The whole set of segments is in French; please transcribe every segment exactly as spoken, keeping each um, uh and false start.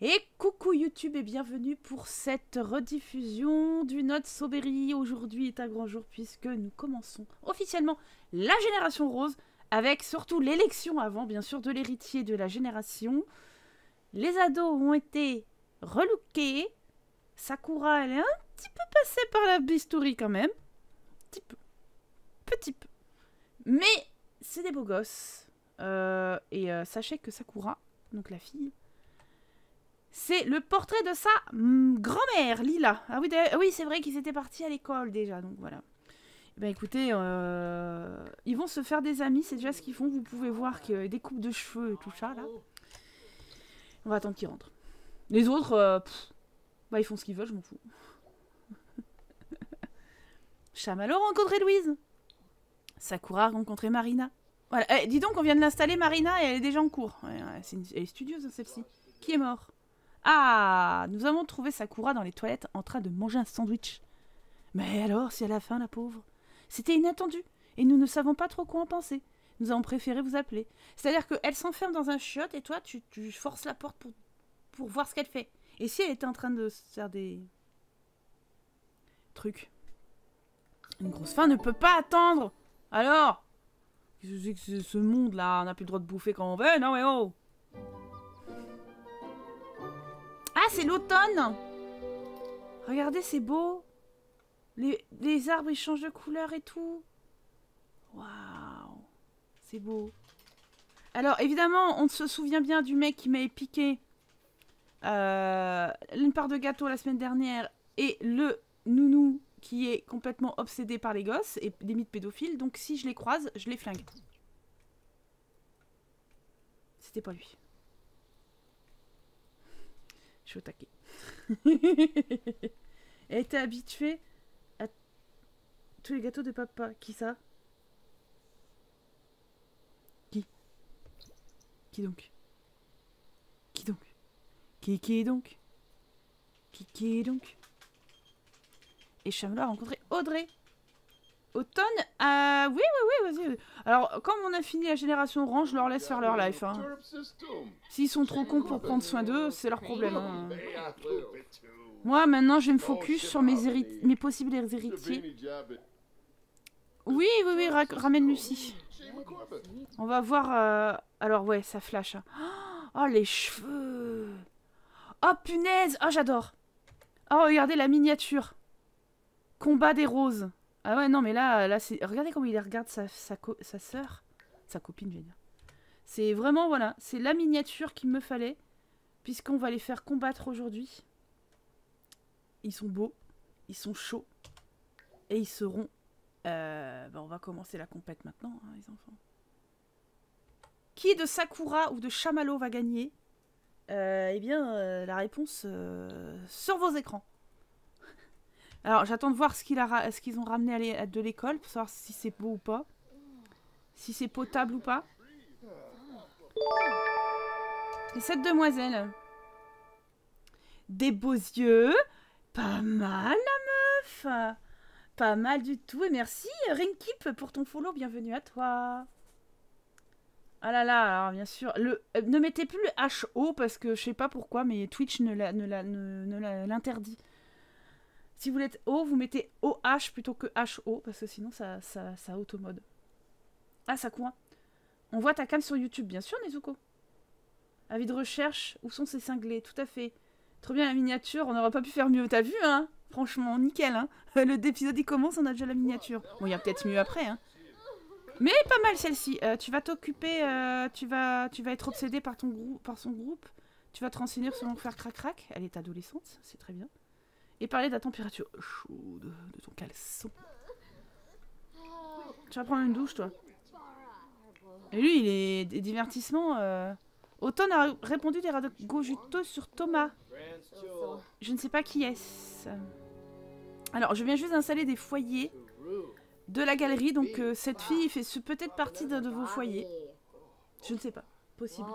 Et coucou YouTube et bienvenue pour cette rediffusion du Note Soberry. Aujourd'hui est un grand jour puisque nous commençons officiellement la génération rose avec surtout l'élection avant bien sûr de l'héritier de la génération. Les ados ont été relookés. Sakura elle est un petit peu passée par la bistouri quand même. Petit peu. Petit peu. Mais c'est des beaux gosses. Euh, et euh, sachez que Sakura, donc la fille, c'est le portrait de sa mm, grand-mère, Lila. Ah oui, oui c'est vrai qu'ils étaient partis à l'école déjà, donc voilà. Ben écoutez, euh, ils vont se faire des amis, c'est déjà ce qu'ils font. Vous pouvez voir que des coupes de cheveux et tout ça, là. On va attendre qu'ils rentrent. Les autres, euh, pff, bah ils font ce qu'ils veulent, je m'en fous. Chamallow a rencontré Louise. Sakura a rencontré Marina. Voilà. Eh, dis donc, on vient de l'installer, Marina, et elle est déjà en cours. Ouais, ouais, c'est une... Elle est studieuse, celle-ci. Qui est mort? Ah, nous avons trouvé Sakura dans les toilettes en train de manger un sandwich. Mais alors, si elle a faim, la pauvre? C'était inattendu, et nous ne savons pas trop quoi en penser. Nous avons préféré vous appeler. C'est-à-dire qu'elle s'enferme dans un chiotte, et toi, tu, tu forces la porte pour, pour voir ce qu'elle fait. Et si elle était en train de se faire des... trucs? Une grosse faim ne peut pas attendre. Alors? Qu'est-ce que c'est que ce monde-là? On n'a plus le droit de bouffer quand on veut? Non mais oh! Ah, c'est l'automne! Regardez, c'est beau! Les, les arbres, ils changent de couleur et tout. Waouh! C'est beau. Alors, évidemment, on se souvient bien du mec qui m'avait piqué euh, une part de gâteau la semaine dernière et le nounou qui est complètement obsédé par les gosses et limite pédophile. Donc, si je les croise, je les flingue. C'était pas lui. Je suis au taquet. Elle était habituée à tous les gâteaux de papa. Qui ça? Qui? Qui donc? Qui donc? Qui qui est donc? Qui qui est donc? Et Chamallow a rencontré Audrey. Automne, euh, oui, oui, oui, vas-y. Alors, comme on a fini la génération orange, je leur laisse faire leur life. Hein. S'ils sont trop cons pour prendre soin d'eux, c'est leur problème. Hein. Moi, maintenant, je vais me focus sur mes, mes possibles héritiers. Oui, oui, oui, ra ramène Lucie. On va voir... Euh... Alors, ouais, ça flash. Hein. Oh, les cheveux. Oh, punaise. Oh, j'adore. Oh, regardez la miniature. Combat des roses. Ah ouais, non, mais là, là c'est... regardez comment il regarde sa, sa, co sa sœur. Sa copine, je vais dire. C'est vraiment, voilà, c'est la miniature qu'il me fallait. Puisqu'on va les faire combattre aujourd'hui. Ils sont beaux. Ils sont chauds. Et ils seront... Euh, bah on va commencer la compète maintenant, hein, les enfants. Qui de Sakura ou de Chamallow va gagner? euh, Eh bien, euh, la réponse euh, sur vos écrans. Alors, j'attends de voir ce qu'ils qu ont ramené de l'école pour savoir si c'est beau ou pas. Si c'est potable ou pas. Et cette demoiselle. Des beaux yeux. Pas mal, la meuf. Pas mal du tout. Et merci, Rinkip, pour ton follow. Bienvenue à toi. Ah là là, alors bien sûr. Le, euh, ne mettez plus le H O parce que je sais pas pourquoi, mais Twitch ne l'interdit. Si vous êtes O, vous mettez O H plutôt que H O, parce que sinon ça, ça, ça automode. Ah, ça coin. On voit ta cam sur YouTube, bien sûr, Nezuko. Avis de recherche, où sont ces cinglés? Tout à fait. Trop bien la miniature, on n'aurait pas pu faire mieux, t'as vu, hein? Franchement, nickel, hein? Le épisode il commence, on a déjà la miniature. Bon, il y a peut-être mieux après, hein? Mais pas mal celle-ci. Euh, tu vas t'occuper, euh, tu, vas, tu vas être obsédé par, ton grou par son groupe. Tu vas te renseigner sur mon faire crac-crac. Elle est adolescente, c'est très bien. Et parler de la température chaude de ton caleçon. Tu vas prendre une douche, toi. Et lui, il est des divertissements. Euh... Automne a répondu des ragojutos sur Thomas. Je ne sais pas qui est-ce. Alors, je viens juste d'installer des foyers de la galerie. Donc, euh, cette fille fait peut-être partie d'un de vos foyers. Je ne sais pas. Possible.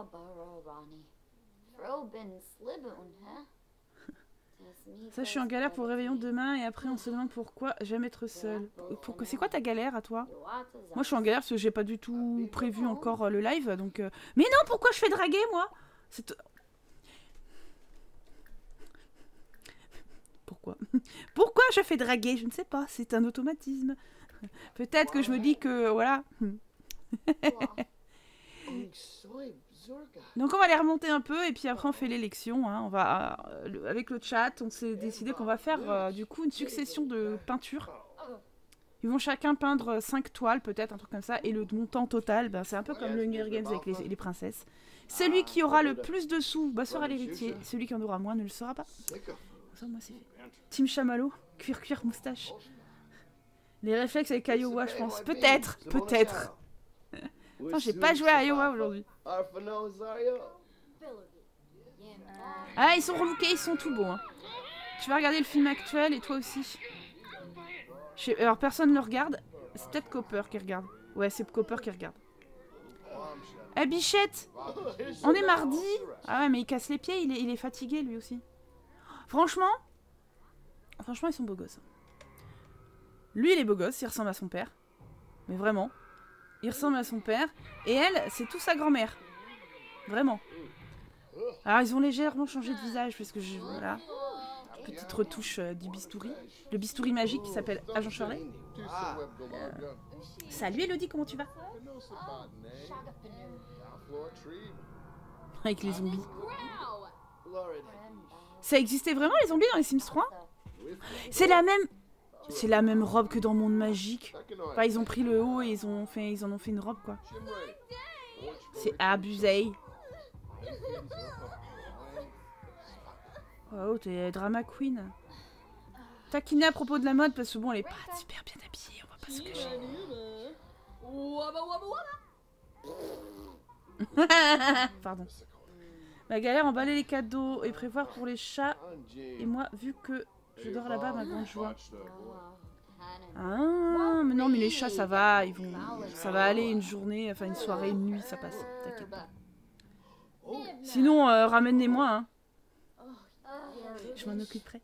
Ça, je suis en galère pour le réveillon demain et après on se demande pourquoi j'aime être seule. Pour... C'est quoi ta galère à toi? Moi, je suis en galère parce que j'ai pas du tout prévu encore le live, donc... Euh... Mais non, pourquoi je fais draguer, moi? pourquoi. Pourquoi je fais draguer? Je ne sais pas, c'est un automatisme. Peut-être que je me dis que, voilà. Donc on va les remonter un peu et puis après on fait l'élection. Hein. On va, euh, avec le chat, on s'est décidé qu'on va faire euh, du coup une succession de peintures. Ils vont chacun peindre cinq toiles, peut-être, un truc comme ça. Et le montant total, ben, c'est un peu comme le Hunger Games avec les, les princesses. Celui qui aura le plus de sous bah, sera l'héritier. Celui qui en aura moins ne le sera pas. Ça, moi, c'est fait. Team Chamallow, cuir, cuir, moustache. Les réflexes avec Iowa, je pense. Peut-être, peut-être. Enfin, j'ai pas joué à Iowa aujourd'hui. Ah, ils sont relookés, ils sont tout beaux. Hein. Tu vas regarder le film actuel et toi aussi. Je... Alors, personne ne le regarde. C'est peut-être Copper qui regarde. Ouais, c'est Copper qui regarde. Eh, Bichette! On est mardi! Ah ouais, mais il casse les pieds, il est, il est fatigué lui aussi. Franchement, franchement, ils sont beaux gosses. Lui, il est beau gosse, il ressemble à son père. Mais vraiment. Il ressemble à son père. Et elle, c'est tout sa grand-mère. Vraiment. Alors, ils ont légèrement changé de visage parce que je... Voilà. Petite retouche euh, du bistouri. Le bistouri magique qui s'appelle Agent Shirley. Euh... Salut Elodie, comment tu vas? Avec les zombies. Ça existait vraiment les zombies dans les Sims trois? C'est la même... C'est la même robe que dans Monde Magique. Enfin, ils ont pris le haut et ils, ont fait... ils en ont fait une robe, quoi. C'est abusé. Oh, t'es drama queen. Taquiner à propos de la mode, parce que bon, elle est pas super bien habillée, on va pas se cacher. Pardon. Ma galère, emballer les cadeaux et prévoir pour les chats. Et moi, vu que je dors là-bas, ma grande joie. Ah, mais non, mais les chats, ça va. Ils vont, ça va aller une journée, enfin une soirée, une nuit, ça passe. T'inquiète pas. Sinon, euh, ramène-les-moi, hein. Je m'en occuperai.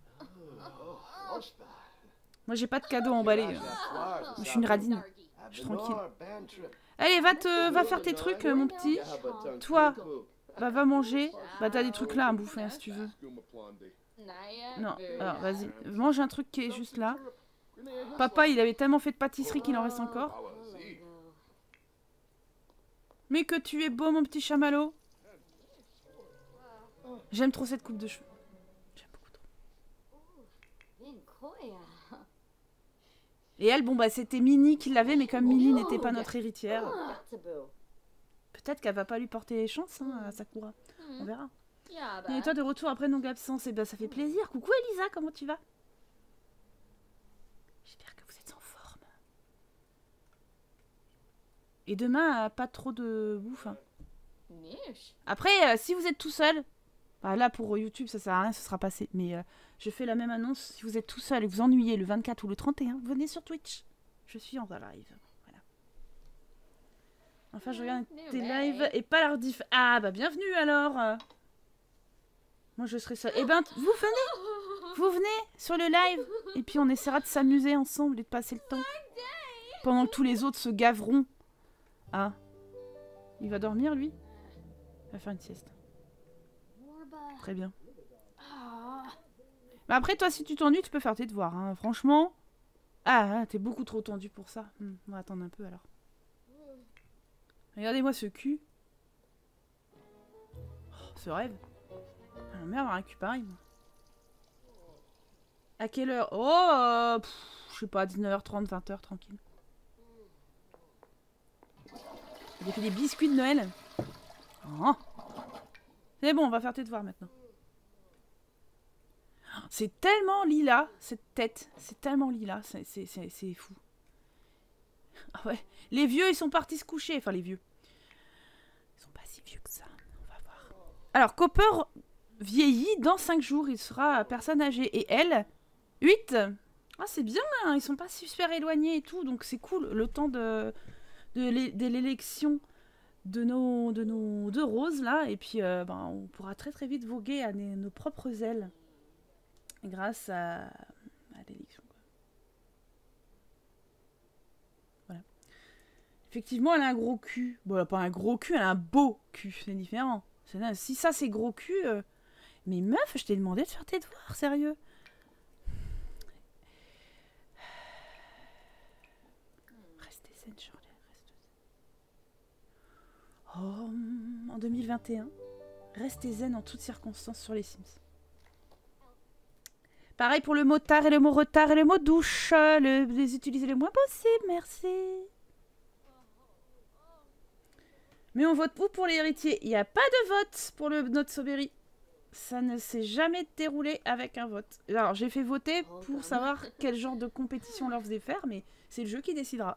Moi, j'ai pas de cadeaux à emballer. Je suis une radine. Je suis tranquille. Allez, va, te, va faire tes trucs, mon petit. Toi, bah, va manger. Bah, t'as des trucs là à bouffer, hein, si tu veux. Non, alors, vas-y. Mange un truc qui est juste là. Papa, il avait tellement fait de pâtisserie qu'il en reste encore. Mais que tu es beau, mon petit chamallow. J'aime trop cette coupe de cheveux. J'aime beaucoup trop. Et elle, bon bah c'était Minnie qui l'avait, mais comme Minnie n'était pas notre héritière, peut-être qu'elle va pas lui porter les chances hein, à Sakura. On verra. Et toi de retour après une longue absence, et ben ça fait plaisir. Coucou Elisa, comment tu vas? J'espère que vous êtes en forme. Et demain, pas trop de bouffe. Hein. Après, euh, si vous êtes tout seul, bah là pour YouTube ça sert à rien, ce sera passé. Mais euh, je fais la même annonce, si vous êtes tout seul et vous ennuyez le vingt-quatre ou le trente et un, venez sur Twitch. Je suis en live. Voilà. Enfin je regarde tes lives et pas la rediff. Ah bah bienvenue alors. Moi je serai seule. Eh ben vous venez. Vous venez sur le live. Et puis on essaiera de s'amuser ensemble et de passer le temps. Pendant que tous les autres se gaveront. Ah. Il va dormir lui? Il va faire une sieste. Très bien. Mais après, toi, si tu t'ennuies, tu peux faire tes devoirs. Hein. Franchement. Ah, t'es beaucoup trop tendu pour ça. Hum, on va attendre un peu alors. Regardez-moi ce cul. Oh, ce rêve. J'aimerais bien avoir un cul pareil, moi. À quelle heure? Oh, euh, pff, je sais pas, dix-neuf heures trente, vingt heures, tranquille. J'ai fait des biscuits de Noël. Oh. C'est bon, on va faire tes devoirs maintenant. C'est tellement lilas, cette tête. C'est tellement lilas, c'est fou. Ah ouais. Les vieux, ils sont partis se coucher. Enfin, les vieux. Ils sont pas si vieux que ça. On va voir. Alors, Copper vieillit dans cinq jours. Il sera personne âgée. Et elle, huit. Ah, c'est bien, hein. Ils sont pas super éloignés et tout. Donc, c'est cool. Le temps de, de l'élection de nos, de nos deux roses, là. Et puis, euh, ben, on pourra très très vite voguer à nos, nos propres ailes. Grâce à, à l'élection. Voilà. Effectivement, elle a un gros cul. Bon, elle a pas un gros cul, elle a un beau cul. C'est différent. Si ça, c'est gros cul... Euh... Mais meuf, je t'ai demandé de faire tes devoirs, sérieux. zen, Shirley, reste zen. Oh, en deux mille vingt et un, restez zen en toutes circonstances sur les Sims. Pareil pour le mot tard et le mot retard et le mot douche. Le, les utiliser le moins possible, merci. Mais on vote où pour les héritiers? Il n'y a pas de vote pour le notre Soberry. Ça ne s'est jamais déroulé avec un vote. Alors j'ai fait voter pour savoir quel genre de compétition on leur faisait faire, mais c'est le jeu qui décidera.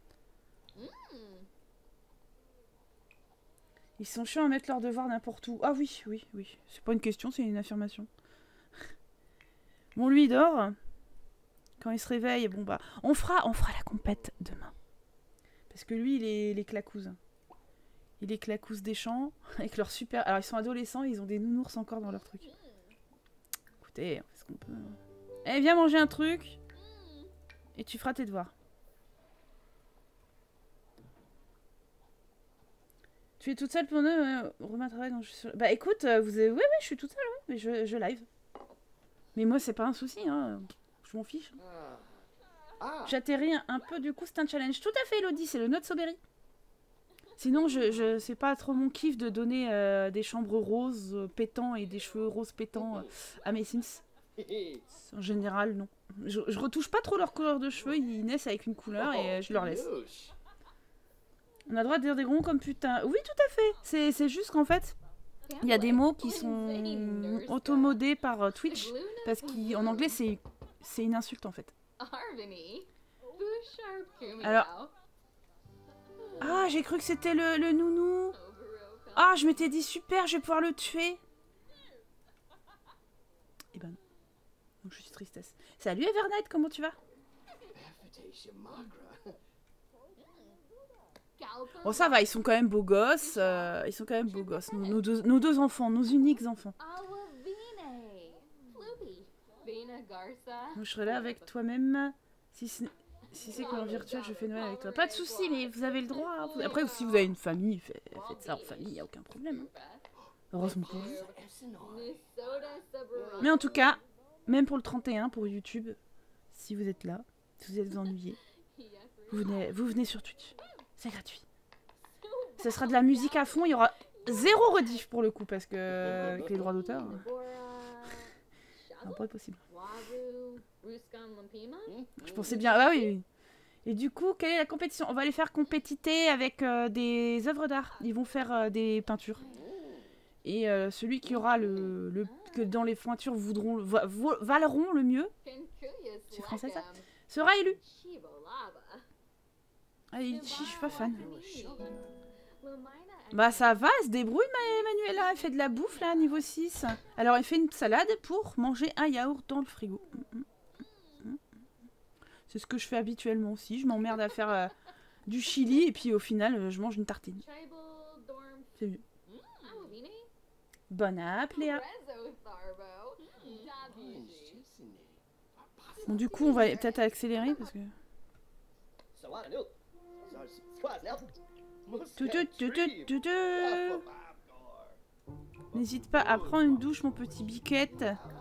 Ils sont chiants à mettre leurs devoirs n'importe où. Ah oui, oui, oui. C'est pas une question, c'est une affirmation. Bon, lui, il dort. Quand il se réveille, bon bah... On fera, on fera la compète demain. Parce que lui, il est, il est clacouze. Il est clacouze des champs, avec leur super... Alors, ils sont adolescents, ils ont des nounours encore dans leur truc. Écoutez, on fait ce qu'on peut. Eh, viens manger un truc. Et tu feras tes devoirs. Tu es toute seule pour nous euh, Romain travaille donc je suis... Bah écoute, euh, vous avez... Oui, oui, je suis toute seule, oui. Mais je, je live. Mais moi, c'est pas un souci, hein. Je m'en fiche. J'atterris un, un peu, du coup, c'est un challenge. Tout à fait, Elodie, c'est le Not Soberry. Sinon, je, je c'est pas trop mon kiff de donner euh, des chambres roses euh, pétants et des cheveux roses pétants euh, à mes Sims. En général, non. Je, je retouche pas trop leur couleur de cheveux, ils naissent avec une couleur et euh, je leur laisse. On a le droit de dire des gros comme putain. Oui, tout à fait. C'est juste qu'en fait... Il y a des mots qui sont automodés par euh, Twitch, parce qu'en anglais, c'est une insulte, en fait. Alors... Ah, j'ai cru que c'était le, le nounou. Ah, je m'étais dit, super, je vais pouvoir le tuer. Eh ben non. Donc, je suis tristesse. Salut, Evernight, comment tu vas? Bon, ça va, ils sont quand même beaux gosses. Euh, ils sont quand même beaux gosses. Nos, nos, deux, nos deux enfants, nos uniques enfants. Moi, je serai là avec toi-même. Si c'est si c'est qu'en virtuel, je fais Noël avec toi. Pas de soucis, mais vous avez le droit. Hein. Après, si vous avez une famille, faites, faites ça en famille, il n'y a aucun problème. Hein. Heureusement pour vous. Mais en tout cas, même pour le trente et un, pour YouTube, si vous êtes là, si vous êtes ennuyé, vous venez, vous venez sur Twitch. C'est gratuit. Ça sera de la musique à fond. Il y aura zéro rediff pour le coup parce que avec les droits d'auteur, ça va pas être possible. Je pensais bien. Ah oui. Et du coup, quelle est la compétition? On va les faire compétiter avec euh, des œuvres d'art. Ils vont faire euh, des peintures. Et euh, celui qui aura le, le que dans les pointures voudront va, valeront le mieux. C'est français ça? Sera élu. Ah, je suis pas fan. Bah ça va, elle se débrouille, Manuela. Elle fait de la bouffe là, niveau six. Alors elle fait une salade pour manger un yaourt dans le frigo. C'est ce que je fais habituellement aussi. Je m'emmerde à faire euh, du chili et puis au final, euh, je mange une tartine. C'est mieux. Bonne app, Léa. Bon, du coup, on va peut-être accélérer parce que... N'hésite pas à prendre une douche, mon petit biquette.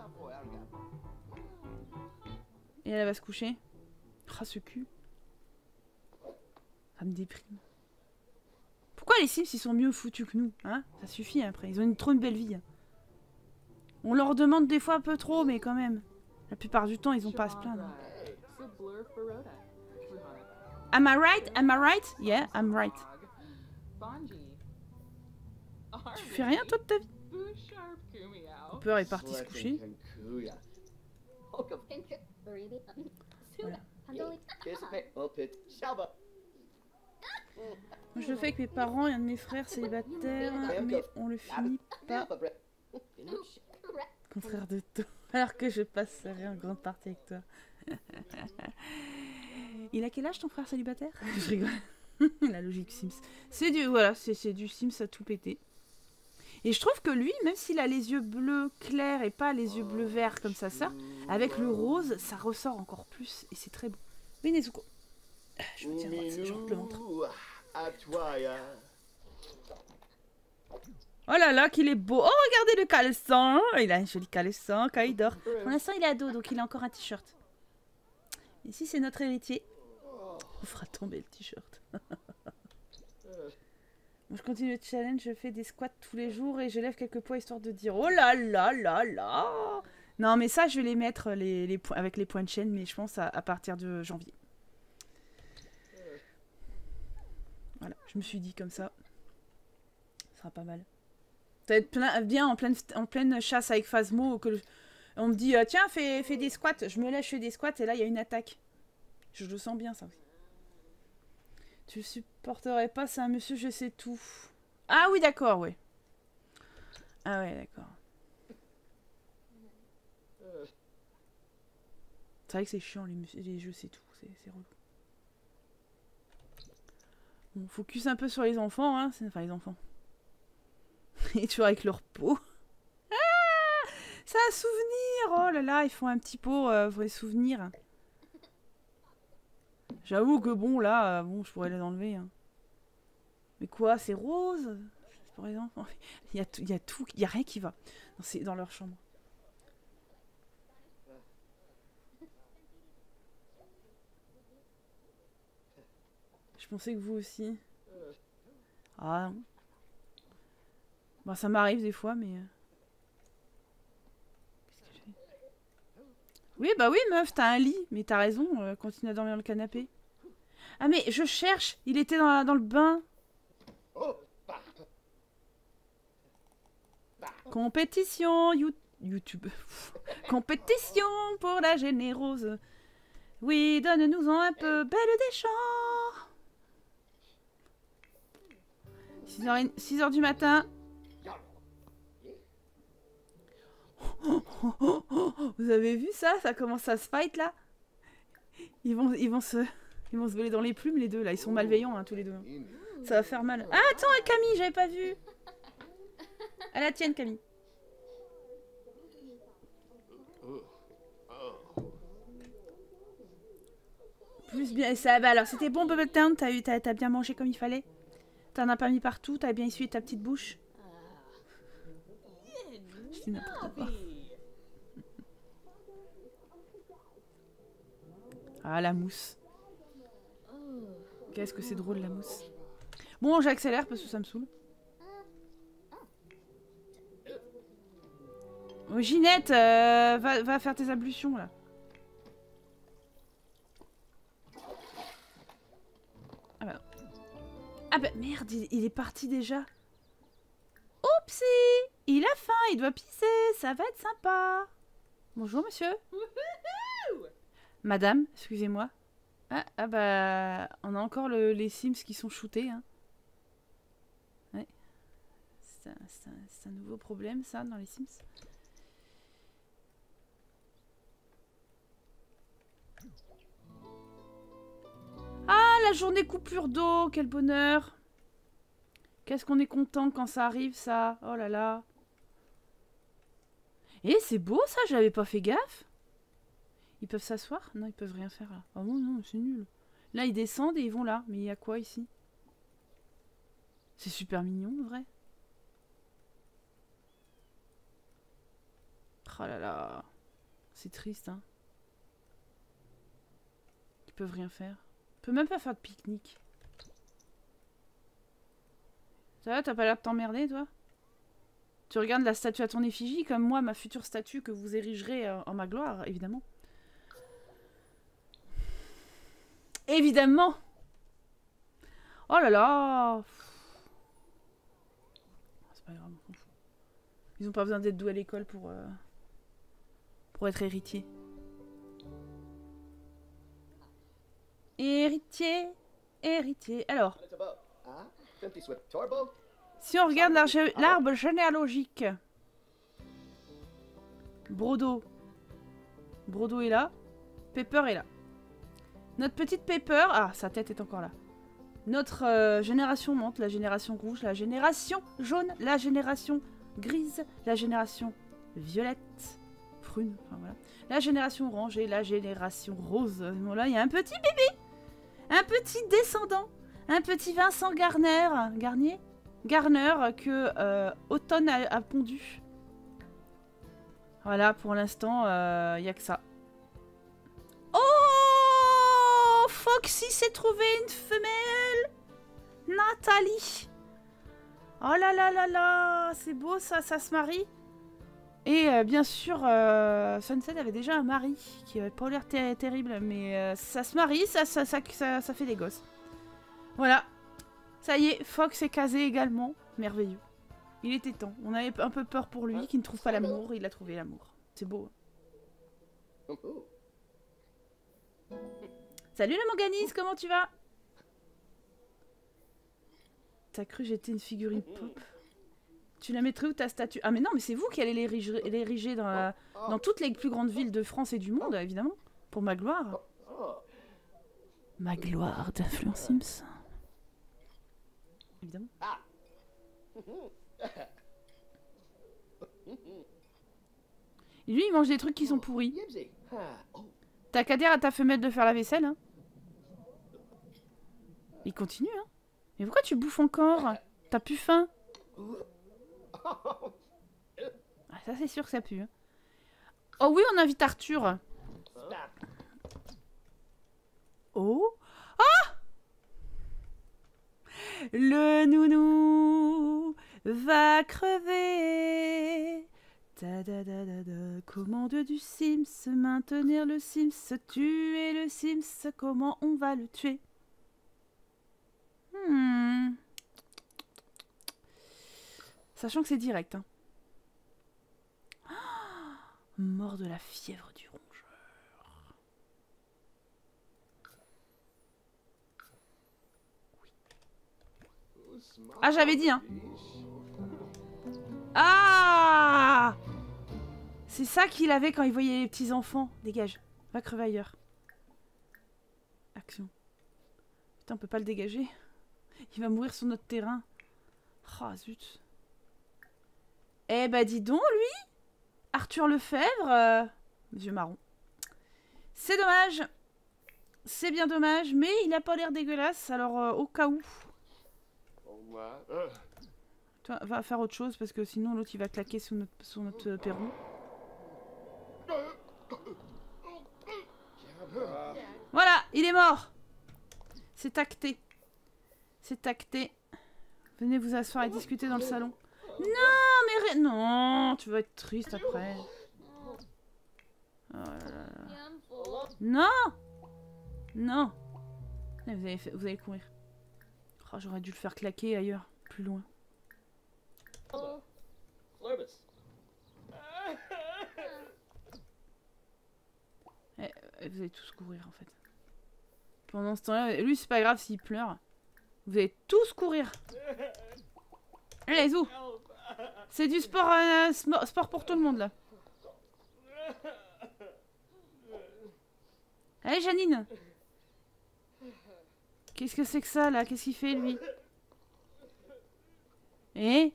Et elle va se coucher. Ah, ce cul. Ça me déprime. Pourquoi les Sims, ils sont mieux foutus que nous, hein? Ça suffit après. Ils ont une trop une belle vie. On leur demande des fois un peu trop, mais quand même. La plupart du temps, ils ont pas à se plaindre. Am I right? Am I right? Yeah, I'm right. Tu fais rien toi de ta vie? Cooper est parti se coucher. Voilà. Moi, je le fais avec mes parents et un de mes frères célibataires, mais on le finit pas. Contraire de tout. Alors que je passerai en grande partie avec toi. Il a quel âge ton frère célibataire? Je rigole. La logique Sims. C'est du voilà, c'est du Sims à tout péter. Et je trouve que lui, même s'il a les yeux bleus clairs et pas les yeux bleus verts comme sa sœur, avec le rose, ça ressort encore plus et c'est très beau. Oui, Nezuko. Je me tiens droite, je rentre le ventre. Oh là là, qu'il est beau. Oh, regardez le caleçon. Il a un joli caleçon quand il dort. Pour l'instant, il est ado, donc il a encore un t-shirt. Ici, c'est notre héritier. On fera tomber le t-shirt. Bon, je continue le challenge, je fais des squats tous les jours et je lève quelques poids histoire de dire oh là là là là. Non mais ça je vais les mettre les, les points, avec les points de chaîne, mais je pense à, à partir de janvier. Voilà, je me suis dit comme ça. Ça sera pas mal. Ça va être plein, bien en pleine, en pleine chasse avec Phasmo que le, on me dit euh, tiens fais, fais des squats, je me lève, je fais des squats et là il y a une attaque. Je le sens bien ça aussi. Tu le supporterais pas, c'est un monsieur, je sais tout. Ah oui, d'accord, ouais. Ah ouais, d'accord. C'est vrai que c'est chiant, les, les jeux, c'est tout. C'est relou. Bon, focus un peu sur les enfants, hein. Enfin, les enfants. Et toujours avec leur peau. Ah, c'est un souvenir. Oh là là, ils font un petit pot euh, pour les souvenirs. J'avoue que bon, là, euh, bon, je pourrais les enlever. Hein. Mais quoi, c'est rose? Pour les enfants. Il y a tout, il y a tout, il y a rien qui va dans, dans leur chambre. Je pensais que vous aussi. Ah non. Bah ça m'arrive des fois, mais... Qu'est-ce que je fais? Oui, bah oui, meuf, t'as un lit. Mais t'as raison, euh, continue à dormir dans le canapé. Ah mais je cherche, il était dans, la, dans le bain. Compétition, you, YouTube. Compétition pour la générose. Oui, donne-nous-en un peu, belle des champs. six heures du matin. Vous avez vu ça? Ça commence à se fight là. Ils vont, ils vont se... Ils vont se voler dans les plumes, les deux, là. Ils sont malveillants, hein, tous les deux. Ça va faire mal. Ah, attends, Camille, j'avais pas vu. À la tienne, Camille. Plus bien... Ça, bah alors, c'était bon, Bubble Town. T'as eu, t'as, t'as bien mangé comme il fallait. T'en as pas mis partout. T'as bien essuyé ta petite bouche. Je dis n'importe quoi. Ah, la mousse. Qu'est-ce que c'est drôle, la mousse. Bon, j'accélère parce que ça me saoule. Oh, Ginette, euh, va, va faire tes ablutions, là. Ah bah... Ah bah, merde, il, il est parti déjà. Oupsie! Il a faim, il doit pisser, ça va être sympa. Bonjour, monsieur. Madame, excusez-moi. Ah, ah bah... On a encore le, les Sims qui sont shootés, hein. Ouais. C'est un, un, un nouveau problème, ça, dans les Sims. Ah, la journée coupure d'eau, quel bonheur. Qu'est-ce qu'on est content quand ça arrive, ça. Oh là là. Eh, c'est beau, ça, j'avais pas fait gaffe. Ils peuvent s'asseoir? Non, ils peuvent rien faire, là. Ah bon, non, c'est nul. Là, ils descendent et ils vont là. Mais il y a quoi, ici? C'est super mignon, vrai. Oh là là. C'est triste, hein. Ils peuvent rien faire. Ils peuvent même pas faire de pique-nique. Ça va, t'as pas l'air de t'emmerder, toi? Tu regardes la statue à ton effigie, comme moi, ma future statue que vous érigerez en ma gloire, évidemment. Évidemment! Oh là là! C'est pas grave, on s'en fout. Ils ont pas besoin d'être doués à l'école pour, euh, pour être héritiers. Héritier, héritier. Alors, si on regarde l'arbre généalogique, Brodo, Brodo est là, Pepper est là. Notre petite Pepper, ah, sa tête est encore là. Notre euh, génération monte, la génération rouge, la génération jaune, la génération grise, la génération violette, prune, enfin voilà. La génération orange et la génération rose. Bon, là, il y a un petit bébé, un petit descendant, un petit Vincent Garner, Garnier, Garner que euh, Automne a, a pondu. Voilà, pour l'instant, il euh, n'y a que ça. Oh, fuck Foxy s'est trouvé une femelle. Nathalie. Oh là là là là. C'est beau ça, ça se marie. Et euh, bien sûr, euh, Sunset avait déjà un mari qui avait pas l'air ter terrible. Mais euh, ça se marie, ça, ça, ça, ça, ça fait des gosses. Voilà. Ça y est, Fox est casé également. Merveilleux. Il était temps. On avait un peu peur pour lui, qui ne trouve pas l'amour. Il a trouvé l'amour. C'est beau. Salut la Manganise, comment tu vas? T'as cru que j'étais une figurine pop? Tu la mettrais où ta statue? Ah mais non, mais c'est vous qui allez l'ériger dans, la... dans toutes les plus grandes villes de France et du monde, évidemment. Pour ma gloire. Ma gloire d'influence Sims. Évidemment. Et lui, il mange des trucs qui sont pourris. T'as qu'à dire à ta femelle de faire la vaisselle, hein. Il continue, hein. Mais pourquoi tu bouffes encore? T'as plus faim? Ah, ça, c'est sûr que ça pue. Hein. Oh oui, on invite Arthur. Oh. Ah! Le nounou va crever. Da, da, da, da, da. Commande du Sims, maintenir le Sims, tuer le Sims, comment on va le tuer? Hmm. Sachant que c'est direct. Hein. Oh, mort de la fièvre du rongeur. Oui. Ah, j'avais dit, hein. Ah! C'est ça qu'il avait quand il voyait les petits enfants. Dégage. Va crever ailleurs. Action. Putain, on peut pas le dégager. Il va mourir sur notre terrain. Ah, oh, zut. Eh bah dis donc, lui, Arthur Lefebvre, euh, Monsieur Marron. C'est dommage. C'est bien dommage, mais il a pas l'air dégueulasse, alors euh, au cas où. Toi, va faire autre chose, parce que sinon l'autre il va claquer sur notre, sur notre euh, perron. Voilà, il est mort. C'est acté. C'est acté. Venez vous asseoir et discuter dans le salon. Non, mais... Non, tu vas être triste après. Oh là là. Non. Non. Vous allez, vous allez courir. Oh, j'aurais dû le faire claquer ailleurs, plus loin. Eh, vous allez tous courir en fait. Pendant ce temps-là, lui c'est pas grave s'il pleure. Vous allez tous courir. Allez, zou. C'est du sport, euh, sport pour tout le monde là. Allez, Janine. Qu'est-ce que c'est que ça là? Qu'est-ce qu'il fait lui? Eh?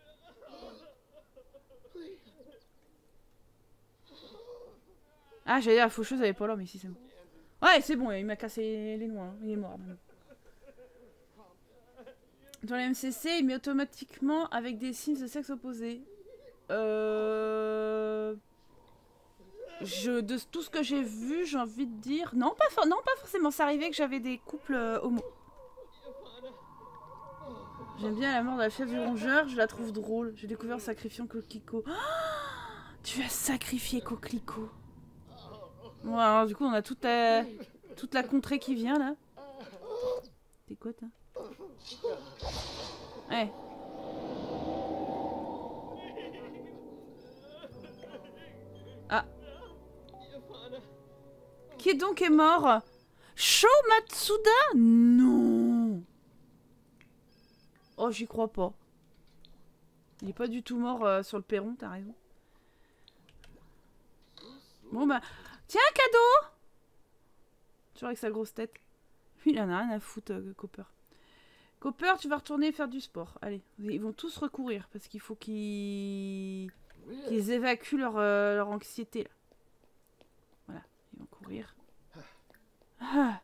Ah, j'allais dire la faucheuse, elle est pas là, mais si c'est bon. Ouais, c'est bon, il m'a cassé les noix. Hein. Il est mort maintenant. Dans les M C C, il met automatiquement avec des Sims de sexe opposé. Euh... Je, de tout ce que j'ai vu, j'ai envie de dire... Non, pas, for... non, pas forcément. C'est arrivé que j'avais des couples euh, homo. J'aime bien la mort de la chef du rongeur, je la trouve drôle. J'ai découvert sacrifiant Coquelicot. Oh, tu as sacrifié Coquelicot. Bon, alors du coup, on a toute la, toute la contrée qui vient, là. T'es quoi, toi? Ouais. Ah. Qui donc est mort? Sho Matsuda? Non. Oh, j'y crois pas. Il est pas du tout mort euh, sur le perron, t'as raison. Bon bah... Tiens, un cadeau! Toujours avec sa grosse tête. Lui, il en a rien à foutre, euh, Copper. Copper, tu vas retourner faire du sport. Allez, ils vont tous recourir parce qu'il faut qu'ils qu'ils évacuent leur, euh, leur anxiété. Là. Voilà, ils vont courir. Ah.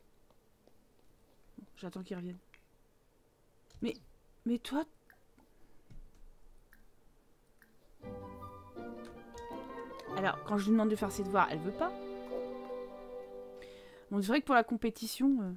Bon, j'attends qu'ils reviennent. Mais, mais toi... Alors, quand je lui demande de faire ses devoirs, elle veut pas. Bon, c'est vrai que pour la compétition... Euh...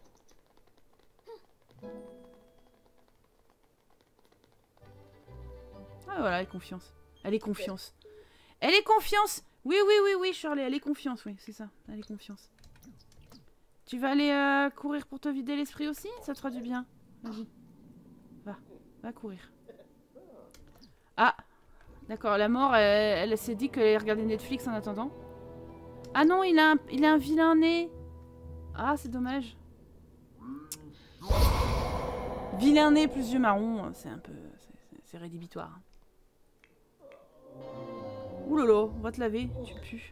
Ah voilà, elle est confiance. Elle est confiance. Elle est confiance. Oui, oui, oui, oui, Shirley, elle est confiance, oui, c'est ça. Elle est confiance. Tu vas aller euh, courir pour te vider l'esprit aussi? Ça te fera du bien. Vas-y. Va, va courir. Ah, d'accord, la mort, elle, elle s'est dit qu'elle allait regarder Netflix en attendant. Ah non, il a un, il a un vilain nez. Ah, c'est dommage. Vilain nez plus yeux marrons, c'est un peu... C'est rédhibitoire. Ouh là là, on va te laver, tu pues.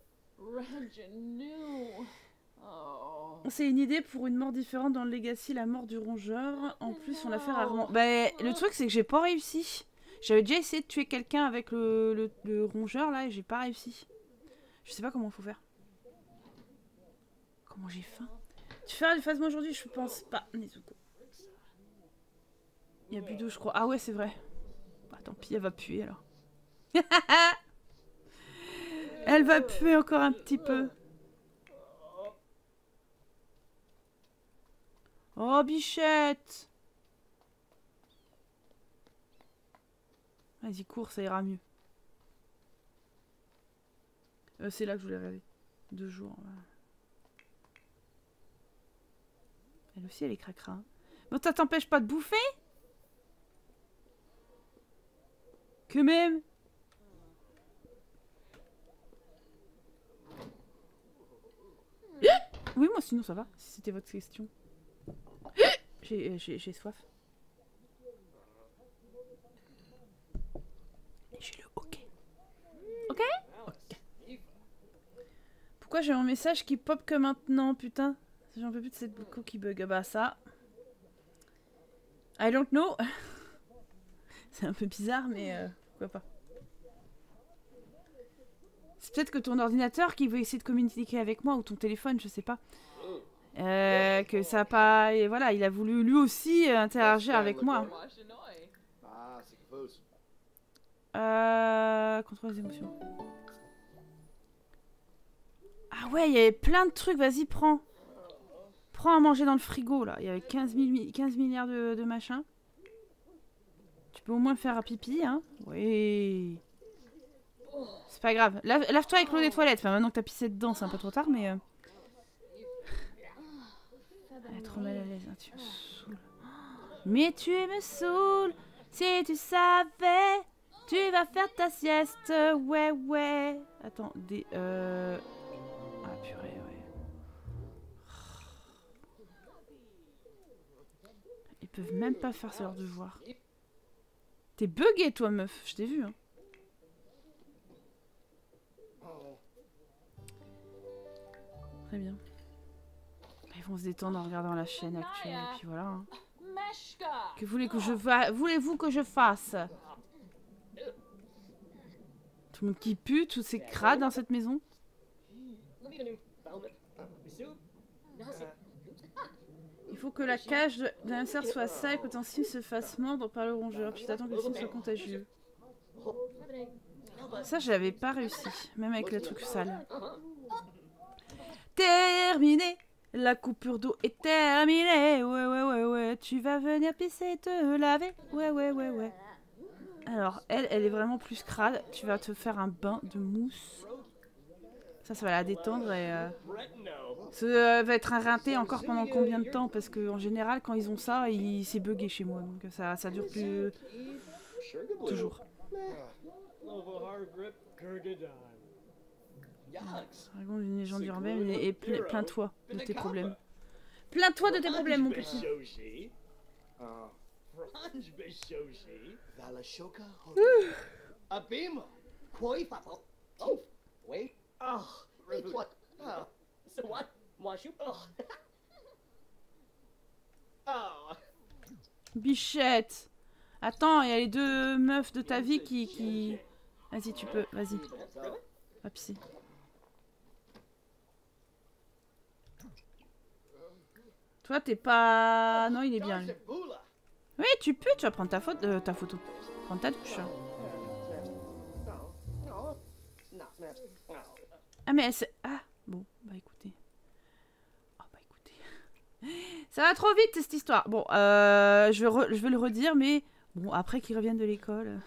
C'est une idée pour une mort différente dans le Legacy, la mort du rongeur. En plus, on l'a fait rarement. Bah, le truc, c'est que j'ai pas réussi. J'avais déjà essayé de tuer quelqu'un avec le, le, le rongeur, là, et j'ai pas réussi. Je sais pas comment il faut faire. Comment j'ai faim. Tu fais du phasma aujourd'hui? Je pense pas, Nezuko. Il y a plus d'eau, je crois. Ah ouais, c'est vrai. Bah, tant pis, elle va puer, alors. Elle va puer encore un petit peu. Oh, bichette! Vas-y, cours, ça ira mieux. Euh, c'est là que je voulais rêver. Deux jours. Voilà. Elle aussi, elle est cracra. Hein. Bon, ça t'empêche pas de bouffer? Que même? Oui, moi sinon ça va, si c'était votre question. J'ai soif. J'ai le ok. Ok? Ok. Pourquoi j'ai un message qui pop que maintenant, putain? J'en peux plus de cette boucle qui bug. Bah ça... I don't know. C'est un peu bizarre, mais euh, pourquoi pas. C'est peut-être que ton ordinateur qui veut essayer de communiquer avec moi, ou ton téléphone, je sais pas. Euh, que ça a pas... Et voilà, il a voulu lui aussi interagir avec moi. Euh... Contrôle les émotions. Ah ouais, il y avait plein de trucs, vas-y, prends. Prends à manger dans le frigo, là. Il y avait quinze milliards de, de machins. Tu peux au moins faire un pipi, hein. Oui. C'est pas grave. Lave-toi lave avec l'eau des toilettes. Enfin, maintenant que t'as pissé dedans, c'est un peu trop tard, mais... Euh... Elle est trop mal à l'aise, hein. Tu me saoules. Mais tu me saoules. Si tu savais, tu vas faire ta sieste. Ouais, ouais. Attends, des... Euh... Ah, purée, ouais. Ils peuvent même pas faire leur devoir. T'es bugué, toi, meuf. Je t'ai vu, hein. Très bien. Ils vont se détendre en regardant la chaîne actuelle, et puis voilà. Hein. Que voulez-vous que je va... voulez-vous que je fasse? Tout le monde qui pue, tous ces crades dans cette maison. Il faut que la cage de l'insert soit sale, que ton sim se fasse mordre par le rongeur, puis t'attends que le sim soit contagieux. Ça, je l'avais pas réussi, même avec le truc sale. Terminé! La coupure d'eau est terminée. Ouais, ouais, ouais, ouais. Tu vas venir pisser et te laver. Ouais, ouais, ouais, ouais. Alors, elle, elle est vraiment plus crade. Tu vas te faire un bain de mousse. Ça, ça va la détendre et... Euh... Ça euh, va être un rinté encore pendant combien de temps? Parce qu'en général, quand ils ont ça, c'est bugué chez moi. Donc ça, ça dure plus... Toujours. Raconte une légende urbaine et plains-toi de tes problèmes. Plains-toi de tes problèmes, mon petit. Bichette. Attends, il y a les deux meufs de ta vie qui... qui... Vas-y, tu peux, vas-y. Va pisser. Toi, t'es pas... Non, il est bien, lui. Oui, tu peux, tu vas prendre ta, faute, euh, ta photo. Prendre ta douche. Ah, mais c'est... Ah, bon, bah écoutez. Ça va trop vite cette histoire. Bon, euh, je, vais re je vais le redire, mais bon, après qu'ils reviennent de l'école.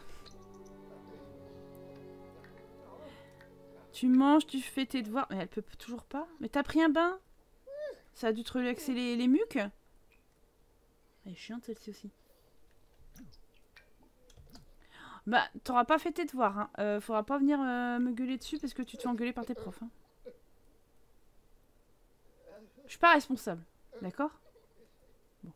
Tu manges, tu fais tes devoirs. Mais elle peut toujours pas. Mais t'as pris un bain? Ça a dû te relaxer les, les muques? Elle est chiante celle-ci aussi. Bah, t'auras pas fait tes devoirs. Hein. Euh, faudra pas venir euh, me gueuler dessus parce que tu te fais engueuler par tes profs. Hein. Je suis pas responsable. D'accord? Bon.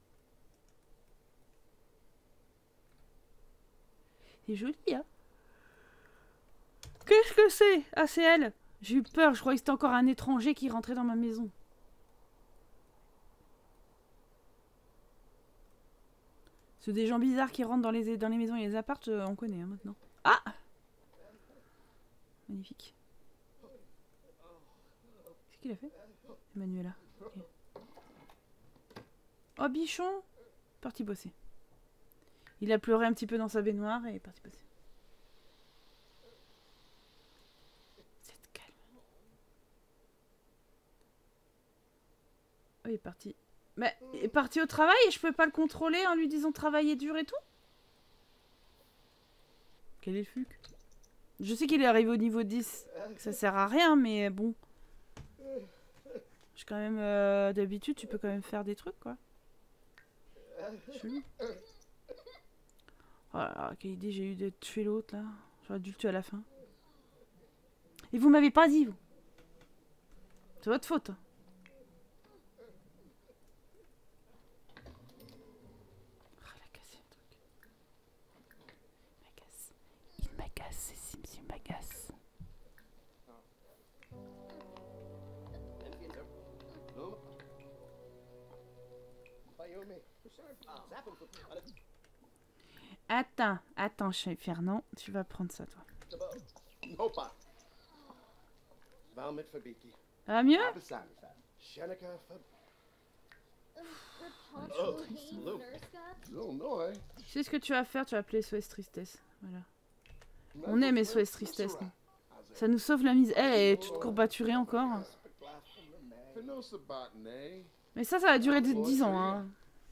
C'est joli, hein? Qu'est-ce que c'est? Ah, c'est elle. J'ai eu peur. Je croyais que c'était encore un étranger qui rentrait dans ma maison. C'est des gens bizarres qui rentrent dans les, dans les maisons et les apparts, on connaît hein, maintenant. Ah! Magnifique. Qu'est-ce qu'il a fait? Emmanuela. Okay. Oh, bichon! Parti bosser. Il a pleuré un petit peu dans sa baignoire et est parti bosser. C'est calme. Oh, il est parti. Mais il est parti au travail et je peux pas le contrôler en lui disant travailler dur et tout? Quel est le fuc? Je sais qu'il est arrivé au niveau dix. Ça sert à rien, mais bon. Je quand même... Euh, d'habitude, tu peux quand même faire des trucs, quoi. Chelou. Oh là là, quelle idée j'ai eu de tuer l'autre, là. J'aurais dû le tuer à la fin. Et vous m'avez pas dit, vous. C'est votre faute. Hein. Attends, attends, chef Fernand, tu vas prendre ça, toi. Ça va mieux? Tu sais ce que tu vas faire? Tu vas appeler S O S Tristesse. Voilà. On aime S O S Tristesse, nous. Ça nous sauve la mise. Elle, elle est toute courbaturée encore. Mais ça, ça va durer dix ans, hein.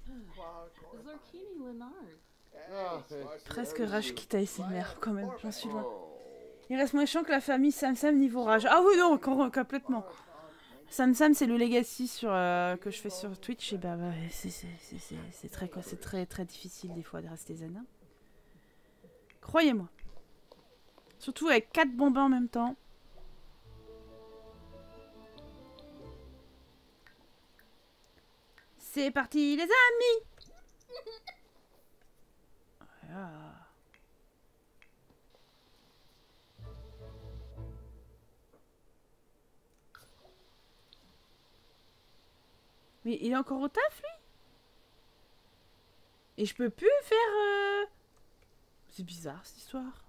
Presque rage quitte à S M R, quand même, j'en suis loin. Il reste moins chiant que la famille Sam Sam niveau rage. Ah oui, non, complètement. Sam Sam, c'est le legacy sur, euh, que je fais sur Twitch. Et bah, bah c'est très, très, très difficile des fois de rester zen. Hein. Croyez-moi. Surtout avec quatre bombes en même temps. C'est parti, les amis! Voilà. Mais il est encore au taf, lui? Et je peux plus faire... Euh... C'est bizarre, cette histoire.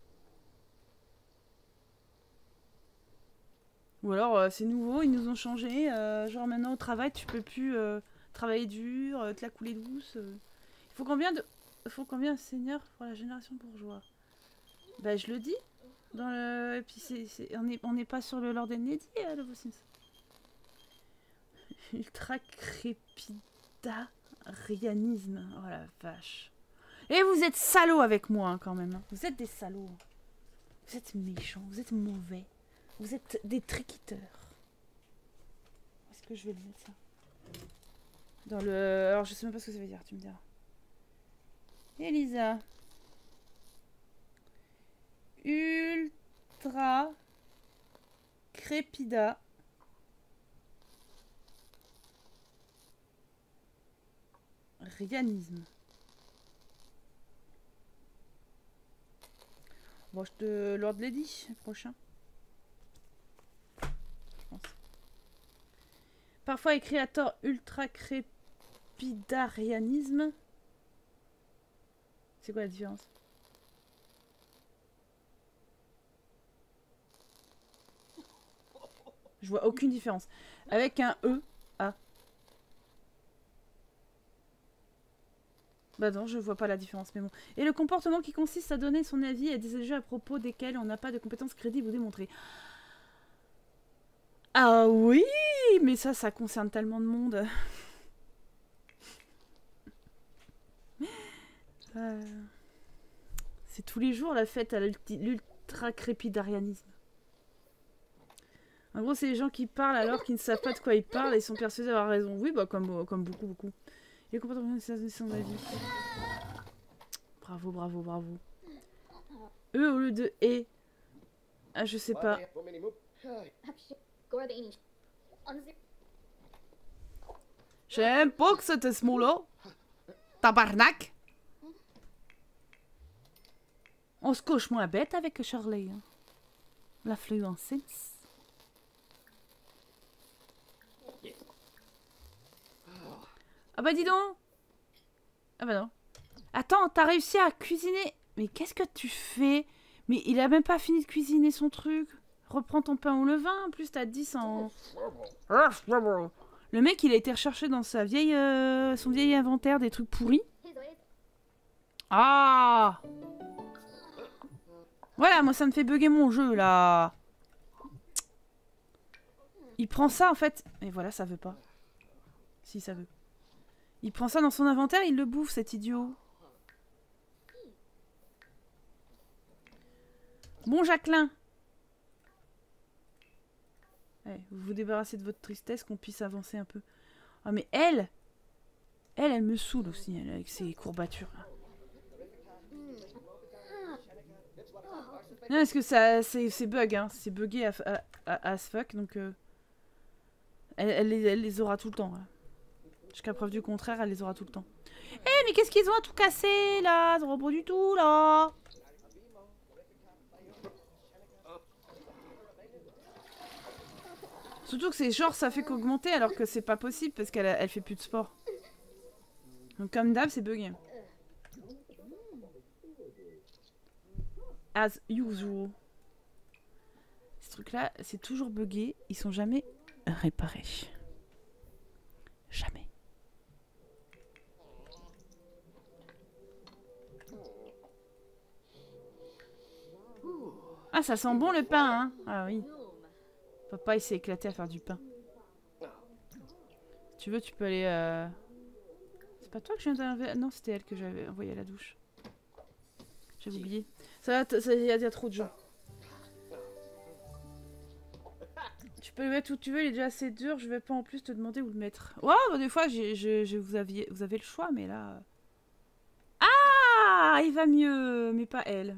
Ou alors, euh, c'est nouveau, ils nous ont changé. Euh, genre, maintenant, au travail, tu peux plus euh, travailler dur, euh, te la couler douce. Euh. Il faut combien de... Il faut combien de seigneurs pour la génération bourgeoise? Bah, je le dis. Dans le... Et puis, c'est, c'est... on n'est on est pas sur le Lord and Lady, euh, le Sims. Ultra crépidarianisme. Oh la vache. Et vous êtes salauds avec moi, hein, quand même. Hein. Vous êtes des salauds. Vous êtes méchants, vous êtes mauvais. Vous êtes des triquiteurs. Où est-ce que je vais le mettre, ça? Dans le... Alors, je sais même pas ce que ça veut dire, tu me diras. Elisa. Ultra crépida. Rianisme. Bon, je te Lord Lady, le prochain. Je pense. Parfois écrit à tort ultra crépidarianisme. C'est quoi la différence? Je vois aucune différence. Avec un E, A. Bah non, je vois pas la différence, mais bon. Et le comportement qui consiste à donner son avis à des sujets à propos desquels on n'a pas de compétences crédibles ou démontrées. Ah oui, mais ça, ça concerne tellement de monde. Euh... C'est tous les jours la fête à l'ultra-crépidarianisme. En gros, c'est les gens qui parlent alors qu'ils ne savent pas de quoi ils parlent et sont persuadés d'avoir raison. Oui, bah comme, comme beaucoup, beaucoup. Et le comportement de son avis. Bravo, bravo, bravo. Eux au lieu de et. Ah, je sais pas. J'aime pas que c'était ce mot-là. Tabarnak. On se couche moins bête avec Charlie. Hein. L'influenceuse. Ah bah dis donc. Ah bah non. Attends, t'as réussi à cuisiner. Mais qu'est-ce que tu fais? Mais il a même pas fini de cuisiner son truc. Reprends ton pain au levain. En plus, t'as dix en... Le mec, il a été recherché dans sa vieille, euh, son vieil inventaire des trucs pourris. Ah! Voilà, moi, ça me fait bugger mon jeu, là. Il prend ça, en fait. Et voilà, ça veut pas. Si, ça veut. Il prend ça dans son inventaire, il le bouffe, cet idiot. Bon, Jacqueline. Ouais, vous vous débarrassez de votre tristesse, qu'on puisse avancer un peu. Ah, mais elle Elle, elle me saoule aussi, elle, avec ses courbatures. Là. Non, parce que ça, c'est bug, hein. C'est bugué as as fuck, donc... Euh, elle, elle, les, elle les aura tout le temps, là. Jusqu'à preuve du contraire, elle les aura tout le temps. Eh, hey, mais qu'est-ce qu'ils ont à tout casser, là? Ça va pas du tout, là. Surtout que c'est genre, ça fait qu'augmenter, alors que c'est pas possible, parce qu'elle elle fait plus de sport. Donc comme d'hab, c'est bugué. As usual. Ces trucs-là, c'est toujours bugué. Ils sont jamais réparés. Jamais. Ah, ça sent bon le pain, hein? Ah oui. Papa, il s'est éclaté à faire du pain. Si tu veux, tu peux aller... Euh... C'est pas toi que je viens d'enlever? Non, c'était elle que j'avais envoyée à la douche. J'avais oublié. Ça va, il y, y a trop de gens. Tu peux le mettre où tu veux, il est déjà assez dur. Je vais pas en plus te demander où le mettre. Ouais, bah, des fois, j'ai, j'ai, j'ai, vous, aviez, vous avez le choix, mais là... Ah, il va mieux, mais pas elle.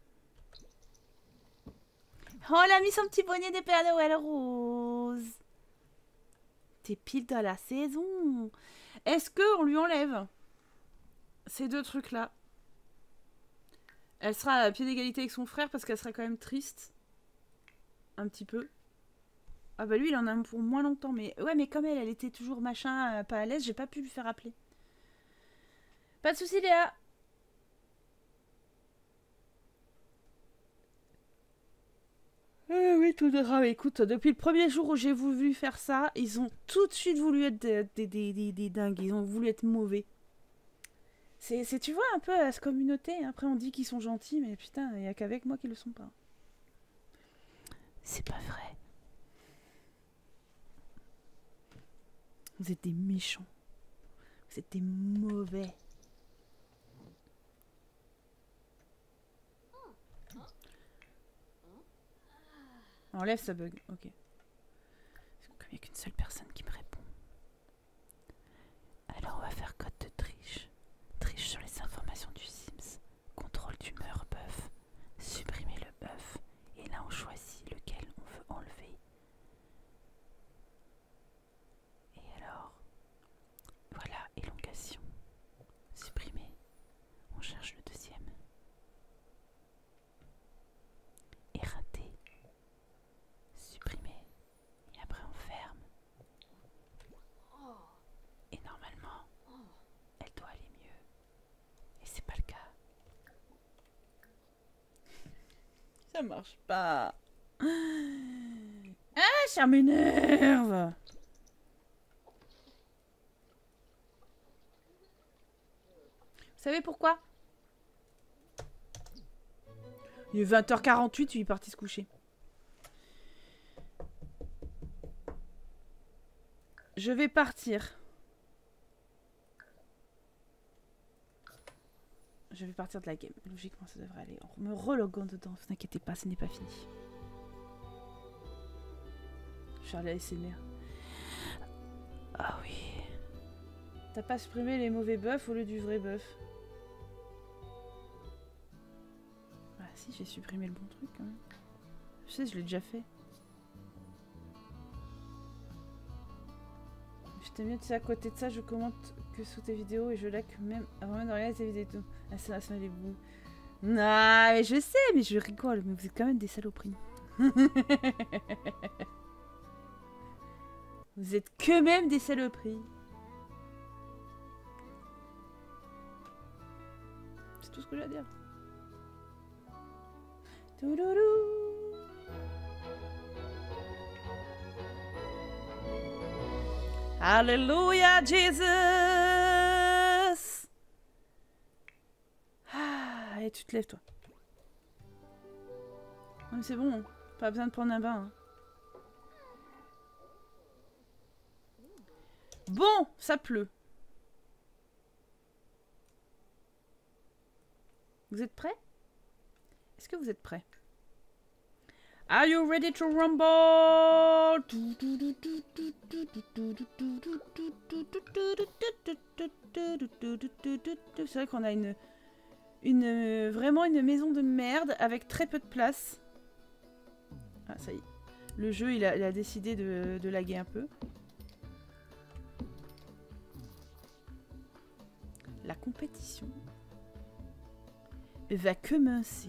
Oh, elle a mis son petit bonnet de Père Noël rose. T'es pile dans la saison. Est-ce qu'on lui enlève ces deux trucs-là? Elle sera à pied d'égalité avec son frère parce qu'elle sera quand même triste. Un petit peu. Ah bah lui, il en a pour moins longtemps. Mais ouais, mais comme elle, elle était toujours machin, pas à l'aise, j'ai pas pu lui faire appeler. Pas de soucis, Léa. Eh oui, tout de grave. Écoute, depuis le premier jour où j'ai voulu faire ça, ils ont tout de suite voulu être des, des, des, des, des dingues. Ils ont voulu être mauvais. C'est, tu vois, un peu à cette communauté. Après, on dit qu'ils sont gentils, mais putain, il n'y a qu'avec moi qu'ils le sont pas. C'est pas vrai. Vous êtes des méchants. Vous êtes des mauvais. Enlève ça bug, ok. Comme il n'y a qu'une seule personne qui me répond. Alors on va faire code de triche. Triche sur les informations du Sims. Contrôle d'humeur bœuf. Supprimer le bœuf. Et là on choisit lequel on veut enlever. Et alors, voilà, élongation. Supprimer. On cherche le deuxième. Éreinté. Supprimer. Et après on ferme. Et normalement, elle doit aller mieux. Et c'est pas le cas. Ça marche pas. Ah, ça m'énerve. Vous savez pourquoi? Il est vingt heures quarante-huit, il est parti se coucher. Je vais partir. je vais partir de la game. Logiquement, ça devrait aller. En me reloguant dedans, ne vous inquiétez pas, ce n'est pas fini. Charlie A S M R. Ah oui. T'as pas supprimé les mauvais buffs au lieu du vrai buff. Ah si, j'ai supprimé le bon truc quand même. Je sais, je l'ai déjà fait. Je t'aime mieux, tu sais, à côté de ça, je commente que sous tes vidéos et je like même avant même de regarder tes vidéos. Ah, c'est ça, les bouts. Non, mais je sais, mais je rigole, mais vous êtes quand même des saloperies. Vous êtes que même des saloperies. C'est tout ce que j'ai à dire. Touloulou. Alléluia, Jesus. Ah, allez, tu te lèves, toi. Non, mais c'est bon, hein. Pas besoin de prendre un bain. Hein. Bon, ça pleut. Vous êtes prêts? Est-ce que vous êtes prêts? Are you ready to rumble? C'est vrai qu'on a une, une, vraiment une maison de merde avec très peu de place. Ah, ça y est. Le jeu, il a, il a décidé de, de laguer un peu. La compétition va commencer.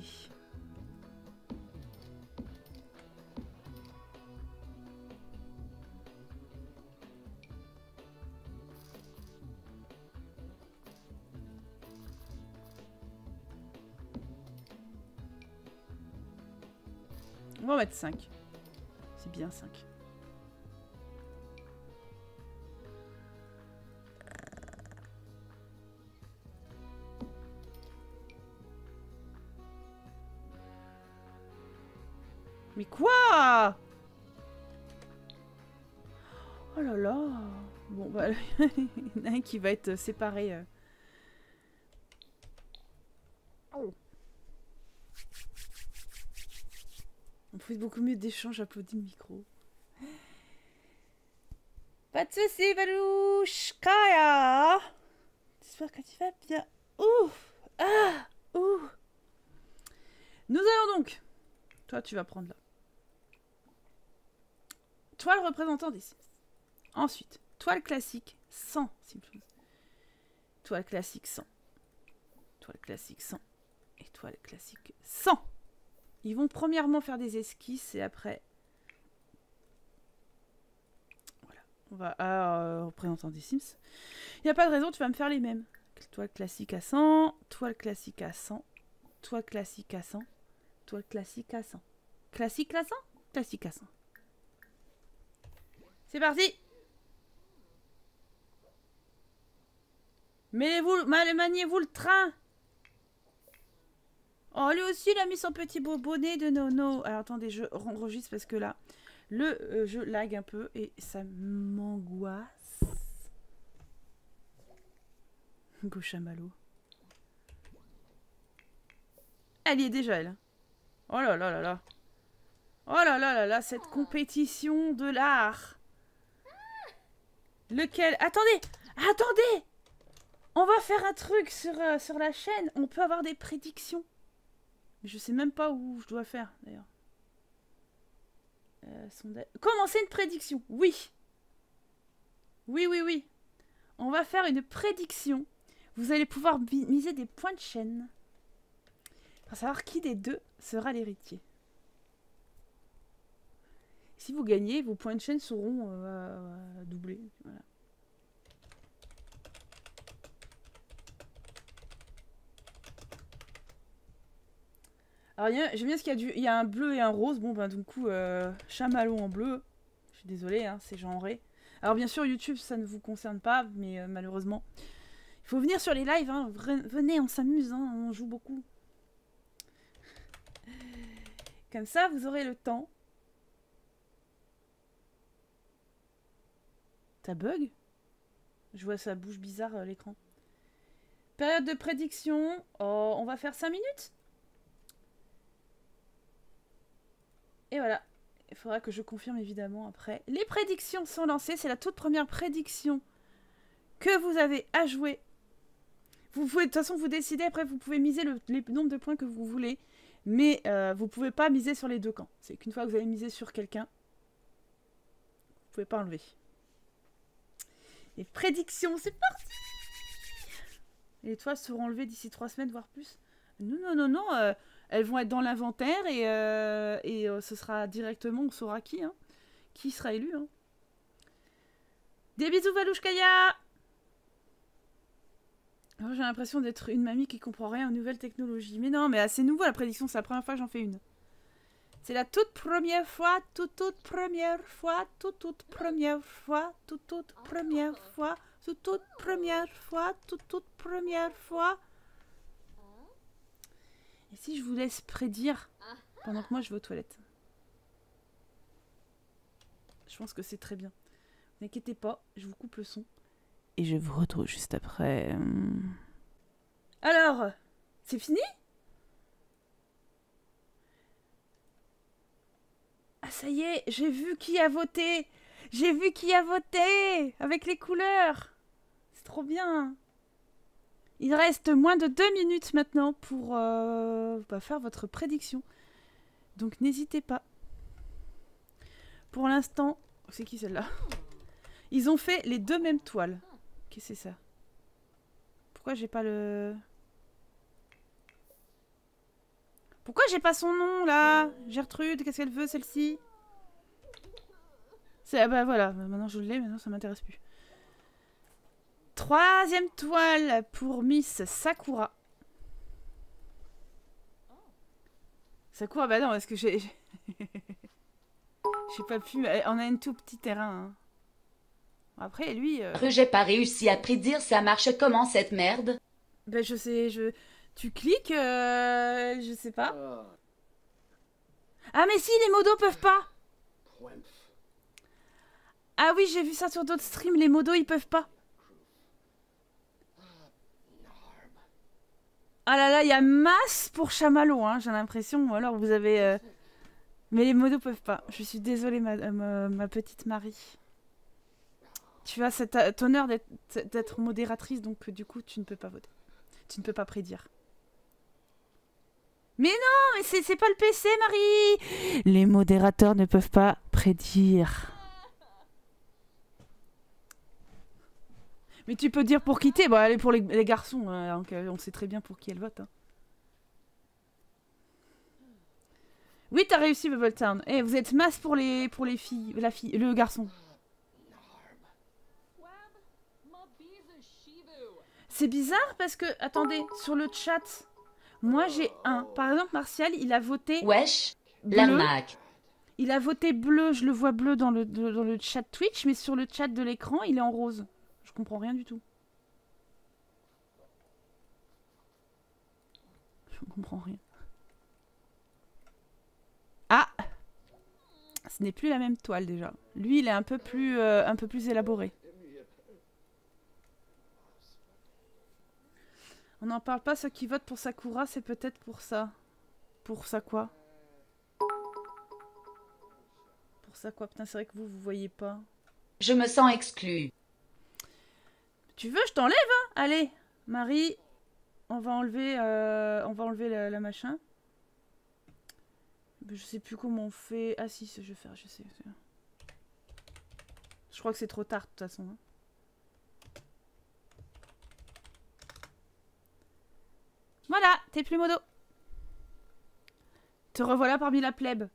On va mettre cinq. C'est bien cinq. Mais quoi? Oh là là. Bon, bah, il y en a un qui va être séparé. Euh. Oh. On fait beaucoup mieux d'échanges, applaudis le micro. Pas de soucis, Valouchkaya. J'espère que tu vas bien. Ouh. Ah. Ouh. Nous allons donc. Toi, tu vas prendre là. Toile représentant des Sims. Ensuite, toile classique sans Sims. Toile classique sans. Toile classique sans. Et toile classique sans. Ils vont premièrement faire des esquisses et après... Voilà. On va à euh, représentant des Sims. Il n'y a pas de raison, tu vas me faire les mêmes. Toile classique à cent. Toile classique à cent. Toile classique à cent. Toile classique à cent. Classique à cent. Classique à cent. C'est parti. Mêlez-vous, maniez-vous le train. Oh, lui aussi, il a mis son petit beau bonnet de Nono. Alors, attendez, je enregistre parce que là, le euh, jeu lag un peu et ça m'angoisse. Gauchamalo. Elle y est déjà, elle. Oh là là là là. Oh là là là là, cette compétition de l'art. Lequel? Attendez! Attendez! On va faire un truc sur, euh, sur la chaîne. On peut avoir des prédictions. Je sais même pas où je dois faire, d'ailleurs. Euh, sondage... Commencer une prédiction. Oui. Oui, oui, oui. On va faire une prédiction. Vous allez pouvoir miser des points de chaîne. Pour savoir qui des deux sera l'héritier. Si vous gagnez, vos points de chaîne seront euh, doublés. Voilà. Alors, j'aime bien ce qu'il y a du... Il y a un bleu et un rose. Bon, ben, du coup, euh, chamallow en bleu. Je suis désolée, hein, c'est genré. Alors, bien sûr, YouTube, ça ne vous concerne pas, mais euh, malheureusement... Il faut venir sur les lives, hein. Venez, on s'amuse, hein, on joue beaucoup. Comme ça, vous aurez le temps. Ça bug? Je vois ça bouge bizarre, euh, l'écran. Période de prédiction. Oh, on va faire cinq minutes. Et voilà. Il faudra que je confirme évidemment après. Les prédictions sont lancées. C'est la toute première prédiction que vous avez à jouer. Vous pouvez de toute façon vous décider. Après, vous pouvez miser le, le nombre de points que vous voulez. Mais euh, vous ne pouvez pas miser sur les deux camps. C'est qu'une fois que vous avez misé sur quelqu'un, vous ne pouvez pas enlever. Les prédictions, c'est parti! Les étoiles seront enlevées d'ici trois semaines, voire plus. Non, non, non, non. Euh, elles vont être dans l'inventaire et, euh, et euh, ce sera directement, on saura qui. Hein, qui sera élu. Hein. Des bisous, Valouchkaya! Oh, j'ai l'impression d'être une mamie qui comprend rien aux nouvelles technologies. Mais non, mais c'est nouveau la prédiction, c'est la première fois que j'en fais une. C'est la toute première fois, toute toute première fois, toute toute première fois, toute toute première fois, toute toute première fois, toute toute première fois. Et si je vous laisse prédire pendant que moi je vais aux toilettes? Je pense que c'est très bien. N'inquiétez pas, je vous coupe le son. Et je vous retrouve juste après. Alors, c'est fini? Ah ça y est, j'ai vu qui a voté. J'ai vu qui a voté avec les couleurs. C'est trop bien. Il reste moins de deux minutes maintenant pour euh, bah, faire votre prédiction. Donc n'hésitez pas. Pour l'instant, c'est qui celle-là? Ils ont fait les deux mêmes toiles. Qu'est-ce que c'est ça? Pourquoi j'ai pas le... Pourquoi j'ai pas son nom là? Gertrude, qu'est-ce qu'elle veut celle-ci? C'est bah voilà, maintenant je l'ai, maintenant ça m'intéresse plus. Troisième toile pour Miss Sakura. Sakura, bah non, parce que j'ai... J'ai pas pu... On a un tout petit terrain. Hein. Après, lui... Euh... J'ai pas réussi à prédire, ça marche comment cette merde? Ben je sais, je... Tu cliques, euh... je sais pas. Ah mais si, les modos peuvent pas. Ah oui, j'ai vu ça sur d'autres streams, les modos ils peuvent pas. Ah là là, il y a masse pour Chamallow, hein, j'ai l'impression. Ou alors vous avez... Euh... Mais les modos peuvent pas. Je suis désolée, ma, ma, ma petite Marie. Tu as cet honneur d'être modératrice, donc du coup, tu ne peux pas voter. Tu ne peux pas prédire. Mais non, mais c'est pas le P C, Marie. Les modérateurs ne peuvent pas prédire. Mais tu peux dire pour quitter. Bon, allez, pour les, les garçons, hein, on sait très bien pour qui elle vote. Hein. Oui, t'as réussi, Bubbletown. Eh, vous êtes masse pour les pour les filles, la fille, le garçon. C'est bizarre parce que, attendez, sur le chat, moi j'ai un. Par exemple, Martial, il a voté. Wesh, bleu. l'arnaque. Il a voté bleu, je le vois bleu dans le, dans le chat Twitch, mais sur le chat de l'écran, il est en rose. Je comprends rien du tout. Je comprends rien. Ah! Ce n'est plus la même toile déjà. Lui, il est un peu plus, euh, un peu plus élaboré. On n'en parle pas, ceux qui votent pour Sakura, c'est peut-être pour ça. Pour ça quoi? Pour ça quoi? Putain, c'est vrai que vous, vous voyez pas. Je me sens exclue. Tu veux, je t'enlève, hein? Allez, Marie, on va enlever, euh, on va enlever la, la machin. Je sais plus comment on fait. Ah si, je vais faire, je sais. Je crois que c'est trop tard de toute façon. Hein. Voilà, t'es plus modo. Te revoilà parmi la plèbe.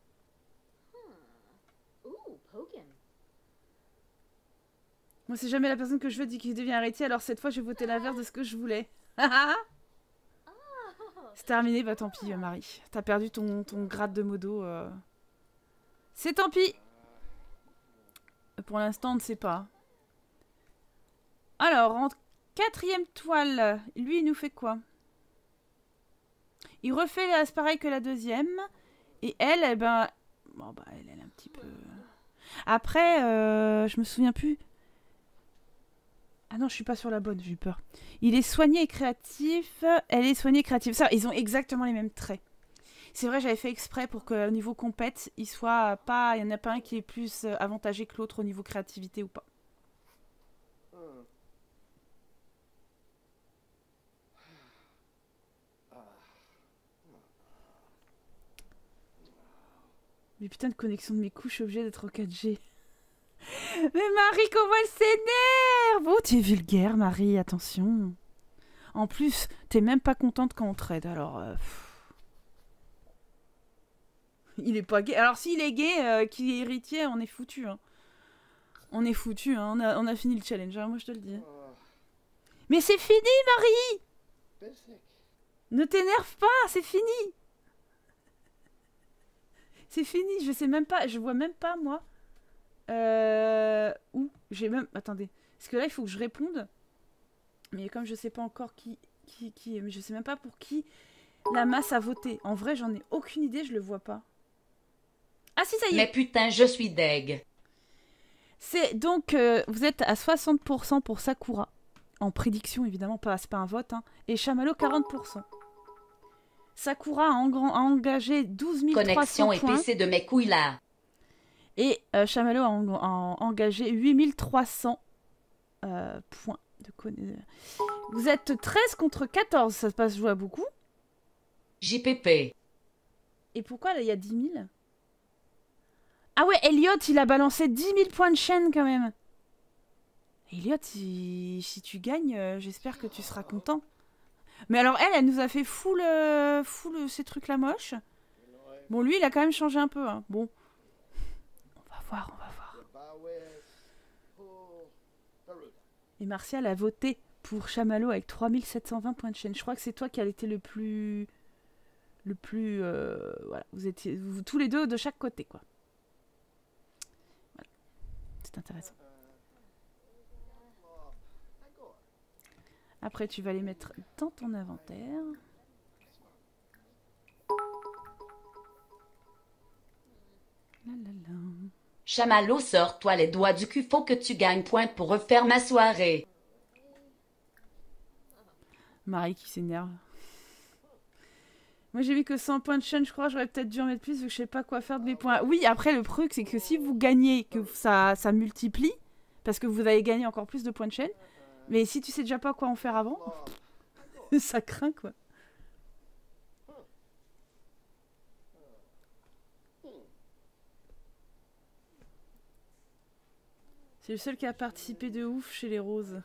Moi, c'est jamais la personne que je veux qui devient héritier, alors cette fois, je vais voter l'inverse de ce que je voulais. C'est terminé, bah tant pis, Marie. T'as perdu ton, ton grade de modo. Euh... C'est tant pis. Pour l'instant, on ne sait pas. Alors, en quatrième toile, lui, il nous fait quoi? Il refait c'est pareil que la deuxième. Et elle, eh ben... Bon, bah, elle, elle est un petit peu... Après, euh, je me souviens plus... Ah non, je suis pas sur la bonne, j'ai eu peur. Il est soigné et créatif. Elle est soignée et créative. Ça, ils ont exactement les mêmes traits. C'est vrai, j'avais fait exprès pour qu'au niveau compète, il soit pas, il y en a pas un qui est plus avantagé que l'autre au niveau créativité ou pas. Mais putain de connexion de mes couches, je suis obligée d'être au quatre G. Mais Marie, comment elle s'énerve! Oh, tu es vulgaire, Marie, attention. En plus, t'es même pas contente quand on trade, alors... Euh, il est pas gay. Alors s'il est gay, euh, qu'il est héritier, on est foutu. Hein. On est foutu, hein. on, a, on a fini le challenge, hein, moi je te le dis. Mais c'est fini, Marie! Ne t'énerve pas, c'est fini! C'est fini, je sais même pas, je vois même pas, moi... Euh... Où j'ai même... Attendez. Parce que là, il faut que je réponde. Mais comme je sais pas encore qui... qui, qui mais je sais même pas pour qui la masse a voté. En vrai, j'en ai aucune idée, je le vois pas. Ah si, ça y est. Mais putain, je suis deg. C'est donc... Euh, vous êtes à soixante pour cent pour Sakura. En prédiction, évidemment, pas, c'est pas un vote. Hein. Et Chamallow, quarante pour cent. Sakura a, en, a engagé douze mille trois cents Connexion points. épicée de mes couilles là. Et euh, Chamallow a, en, a engagé huit mille trois cents euh, points. De con... Vous êtes treize contre quatorze, ça se passe jouer à beaucoup. J P P. Et pourquoi là il y a dix mille? Ah ouais, Elliot il a balancé dix mille points de chaîne quand même. Elliot, il... si tu gagnes, euh, j'espère que tu seras content. Mais alors elle, elle nous a fait full, euh, full ces trucs là moches. Bon lui il a quand même changé un peu. Hein. Bon. On va voir, on va voir. Et Martial a voté pour Chamallow avec trois mille sept cent vingt points de chaîne. Je crois que c'est toi qui as été le plus... Le plus... Euh, voilà, vous étiez vous, tous les deux de chaque côté, quoi. Voilà. C'est intéressant. Après, tu vas les mettre dans ton inventaire. La la la. Chamallow, sors-toi les doigts du cul, faut que tu gagnes point pour refaire ma soirée. Marie qui s'énerve. Moi j'ai vu que cent points de chaîne, je crois, j'aurais peut-être dû en mettre plus, parce que je sais pas quoi faire de mes points. Oui, après le truc c'est que si vous gagnez, que ça, ça multiplie, parce que vous allez gagner encore plus de points de chaîne, mais si tu sais déjà pas quoi en faire avant, ça craint quoi. C'est le seul qui a participé de ouf chez les roses.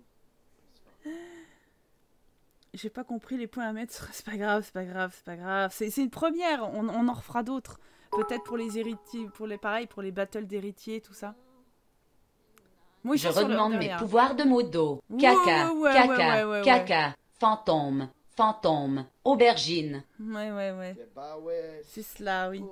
J'ai pas compris les points à mettre. C'est pas grave, c'est pas grave, c'est pas grave. C'est une première, on, on en refera d'autres. Peut-être pour les héritiers, pour les pareils, pour les battles d'héritiers, tout ça. Moi, je redemande mes pouvoirs de modo. Caca, ouais, ouais, caca, ouais, ouais, ouais, caca, ouais. fantôme, fantôme, aubergine. Ouais, ouais, ouais. C'est cela, oui.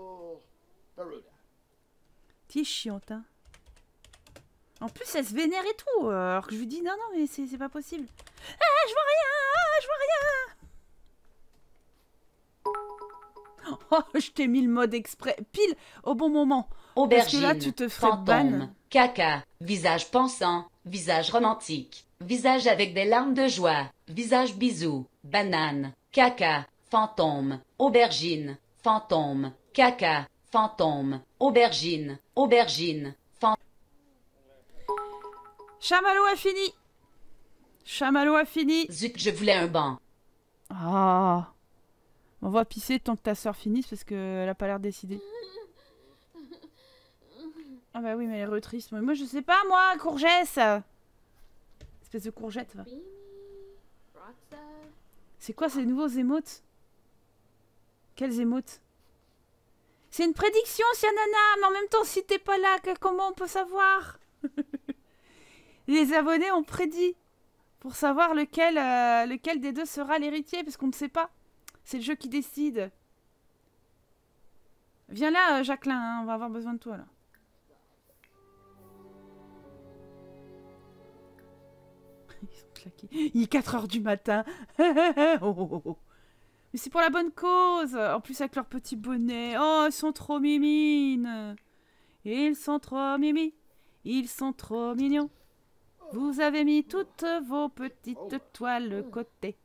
T'es chiante, hein. En plus, elle se vénère et tout, alors que je lui dis non, non, mais c'est pas possible. Ah, je vois rien, je vois rien. Oh, je t'ai mis le mode exprès, pile au bon moment. Aubergine, parce que là, tu te ferais fantôme, ban. caca, visage pensant, visage romantique, visage avec des larmes de joie, visage bisou, banane, caca, fantôme, aubergine, fantôme, caca, fantôme, aubergine, aubergine, fantôme. Chamallow a fini. Chamallow a fini. Zut, je voulais un banc. Ah. On va pisser tant que ta soeur finisse parce qu'elle a pas l'air décidée. Ah bah oui, mais elle est retriste. Moi, je sais pas, moi, courgette. Espèce de courgette, va. C'est quoi ces nouveaux émotes? Quels émotes? C'est une prédiction, Sianana, mais en même temps, si t'es pas là, que, comment on peut savoir? Les abonnés ont prédit pour savoir lequel, euh, lequel des deux sera l'héritier, parce qu'on ne sait pas. C'est le jeu qui décide. Viens là, Jacqueline, hein, on va avoir besoin de toi, là. Ils sont claqués. Il est quatre heures du matin. oh, oh, oh. Mais c'est pour la bonne cause. En plus, avec leur petit bonnet. Oh, ils sont trop mimines. Ils sont trop mimi. Ils sont trop mignons. Vous avez mis toutes vos petites toiles côté.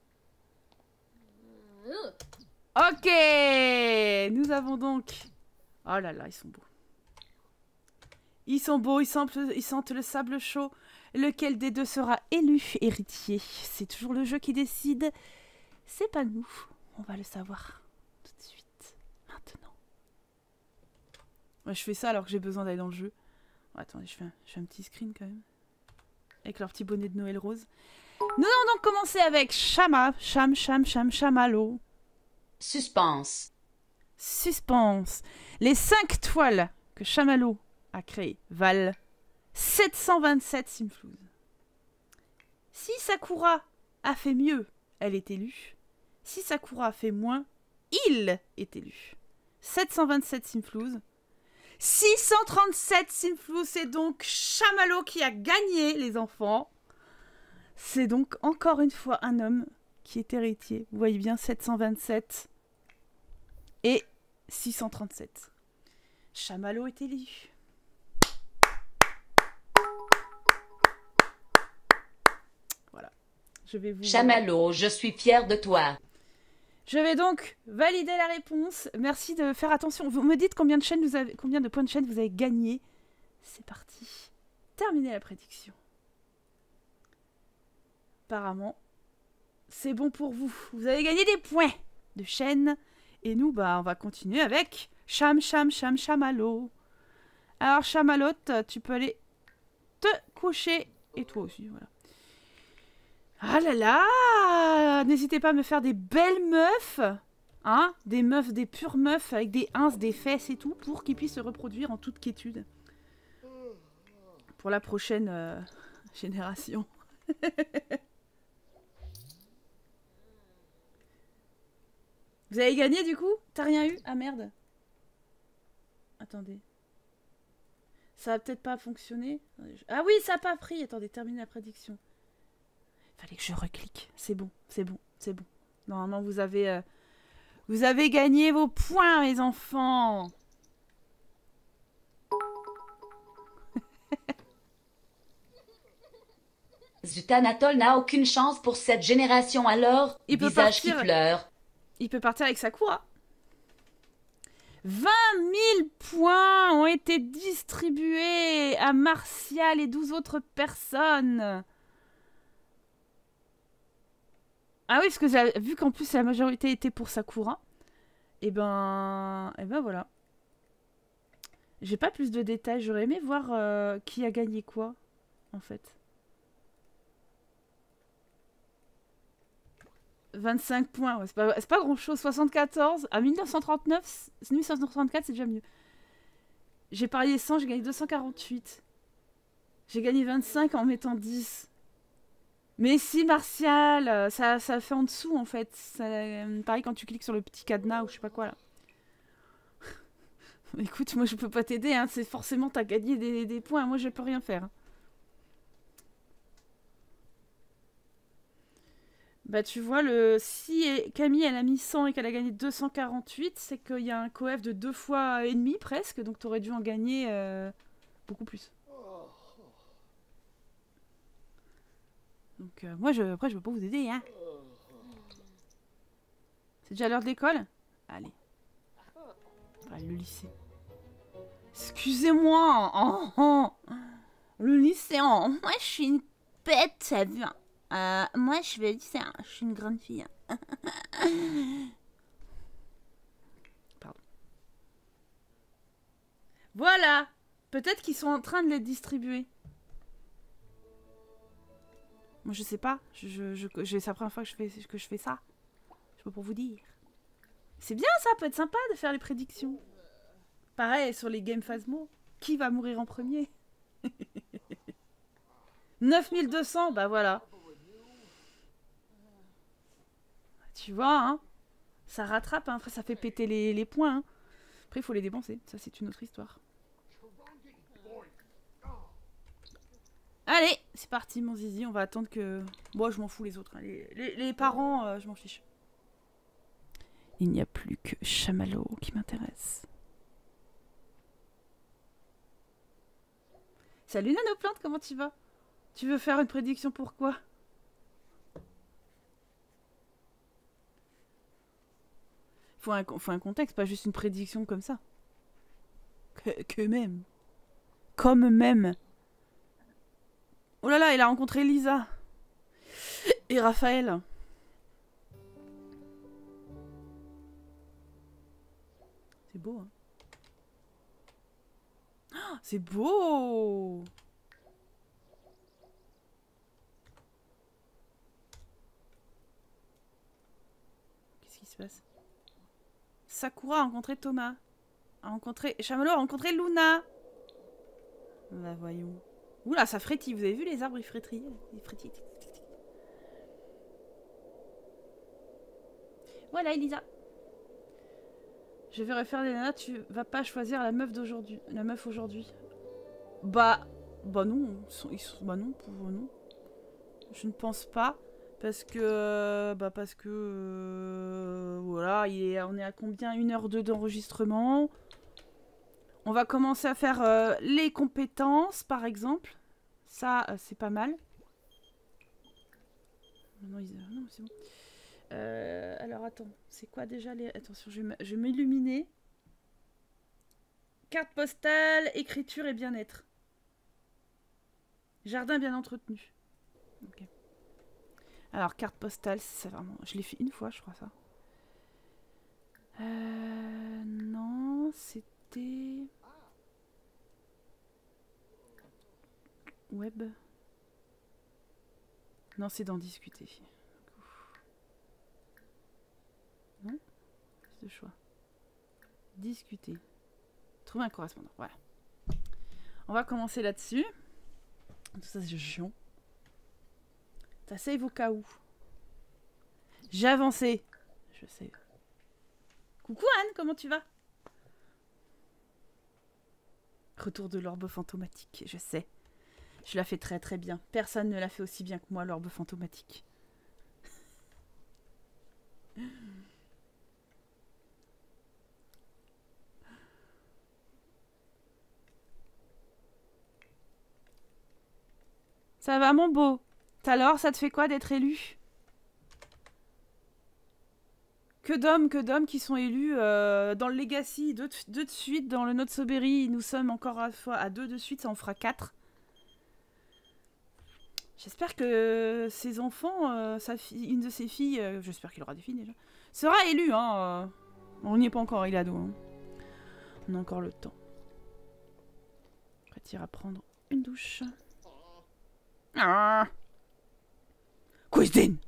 Ok, nous avons donc... Oh là là, ils sont beaux. Ils sont beaux, ils sentent, ils sentent le sable chaud. Lequel des deux sera élu héritier? C'est toujours le jeu qui décide. C'est pas nous. On va le savoir tout de suite. Maintenant. Ouais, je fais ça alors que j'ai besoin d'aller dans le jeu. Oh, attendez, je fais, un, je fais un petit screen quand même. Avec leur petit bonnet de Noël rose. Nous allons donc commencer avec Chama. Cham, Cham, Cham, Chamallow. Suspense. Suspense. Les cinq toiles que Chamallow a créées valent sept cent vingt-sept Simflouz. Si Sakura a fait mieux, elle est élue. Si Sakura a fait moins, il est élu. sept cent vingt-sept Simflouz. six cent trente-sept Simflouz, c'est donc Chamallow qui a gagné, les enfants. C'est donc encore une fois un homme qui est héritier. Vous voyez bien, sept cent vingt-sept et six cent trente-sept. Chamallow est élu. Voilà. Je vais vous... Chamallow, je suis fière de toi. Je vais donc valider la réponse. Merci de faire attention. Vous me dites combien de, chaînes vous avez... combien de points de chaîne vous avez gagné. C'est parti. Terminez la prédiction. Apparemment, c'est bon pour vous. Vous avez gagné des points de chaîne. Et nous, bah, on va continuer avec Cham, Cham, Cham, Chamallow. Alors, Chamallow, tu peux aller te coucher. Et toi aussi, voilà. Ah là là! N'hésitez pas à me faire des belles meufs. Hein? Des meufs, des pures meufs avec des ins, des fesses et tout, pour qu'ils puissent se reproduire en toute quiétude. Pour la prochaine euh, génération. Vous avez gagné du coup? T'as rien eu? Ah merde. Attendez. Ça va peut-être pas fonctionner. Ah oui, ça n'a pas pris. Attendez, terminez la prédiction. Fallait que je reclique. C'est bon, c'est bon, c'est bon. Normalement, vous avez, euh, vous avez gagné vos points, mes enfants. Zut, Anatole n'a aucune chance pour cette génération alors. Il peut Visage partir. qui pleure. Il peut partir avec Sakura. vingt mille points ont été distribués à Martial et douze autres personnes. Ah oui, parce que vu qu'en plus la majorité était pour Sakura, et ben, et ben voilà. J'ai pas plus de détails. J'aurais aimé voir euh, qui a gagné quoi, en fait. vingt-cinq points, ouais, c'est pas, pas grand chose. soixante-quatorze à mille neuf cent trente-neuf, mille neuf cent soixante-quatre, c'est déjà mieux. J'ai parié cent, j'ai gagné deux cent quarante-huit. J'ai gagné vingt-cinq en mettant dix. Mais si, Martial, ça, ça fait en dessous en fait. Ça, pareil quand tu cliques sur le petit cadenas ou je sais pas quoi là. Écoute, moi je peux pas t'aider, hein. C'est forcément t'as gagné des, des points, moi je peux rien faire. Bah tu vois, le si Camille elle a mis cent et qu'elle a gagné deux cent quarante-huit, c'est qu'il y a un coef de deux fois et demi presque, donc t'aurais dû en gagner euh, beaucoup plus. Donc euh, moi je, après je peux pas vous aider, hein. C'est déjà l'heure de l'école? Allez. Ah, le lycée. Excusez-moi, oh, oh. Le lycée, oh. Moi je suis une bête, ça vient. Euh, moi, je vais dire, je suis une grande fille. Pardon. Voilà. Peut-être qu'ils sont en train de les distribuer. Moi, je sais pas. Je, je, je, je, c'est la première fois que je, fais, que je fais ça. Je peux pas pour vous dire. C'est bien, ça peut être sympa de faire les prédictions. Pareil, sur les Game Phasmo. Qui va mourir en premier? neuf mille deux cents, bah voilà. Tu vois, hein, ça rattrape, hein. Après ça fait péter les, les points. Hein. Après il faut les dépenser, ça c'est une autre histoire. Allez, c'est parti mon zizi, on va attendre que... Bon, je m'en fous les autres, hein. les, les, les parents, euh, je m'en fiche. Il n'y a plus que Chamallow qui m'intéresse. Salut Nanoplante, comment tu vas? Tu veux faire une prédiction pour quoi? Faut un, faut un contexte, pas juste une prédiction comme ça. Que, que même. Comme même. Oh là là, il a rencontré Lisa. Et Raphaël. C'est beau, hein. Oh, c'est beau. Qu'est-ce qui se passe? Sakura a rencontré Thomas. A rencontré... Chamallow a rencontré Luna. Bah voyons. Oula, ça frétille. Vous avez vu les arbres, ils frétillent. Ils frétillent. Voilà, Elisa. Je vais refaire les nanas. Tu vas pas choisir la meuf d'aujourd'hui. La meuf aujourd'hui. Bah... Bah non. Ils sont, ils sont, bah non, pour non. Je ne pense pas. Parce que... Bah parce que... Euh, voilà, il est, on est à combien? Une heure deux d'enregistrement. On va commencer à faire euh, les compétences, par exemple. Ça, euh, c'est pas mal. Non, ils... non c'est bon. Euh, alors, attends. C'est quoi déjà les... Attention, je vais m'illuminer. Carte postale, écriture et bien-être. Jardin bien entretenu. Ok. Alors, carte postale, c'est vraiment... Je l'ai fait une fois, je crois, ça. Euh... Non, c'était... Web. Non, c'est d'en discuter. Non? C'est de choix. Discuter. Trouver un correspondant. Voilà. On va commencer là-dessus. Tout ça, c'est chiant. Ça save au cas où. J'ai avancé. Je sais. Coucou Anne, comment tu vas? Retour de l'orbe fantomatique, je sais. Je la fais très très bien. Personne ne l'a fait aussi bien que moi, l'orbe fantomatique. Ça va mon beau? Alors, ça te fait quoi d'être élu? Que d'hommes, que d'hommes qui sont élus euh, dans le Legacy, deux de, deux de suite, dans le Notsoberry, nous sommes encore à, à deux de suite, ça en fera quatre. J'espère que ses enfants, euh, sa fille, une de ses filles, euh, j'espère qu'il aura des filles déjà, sera élue. Hein, euh. On n'y est pas encore, il est ado. Hein. On a encore le temps. Après, tu iras prendre une douche. Ah. Cuisine.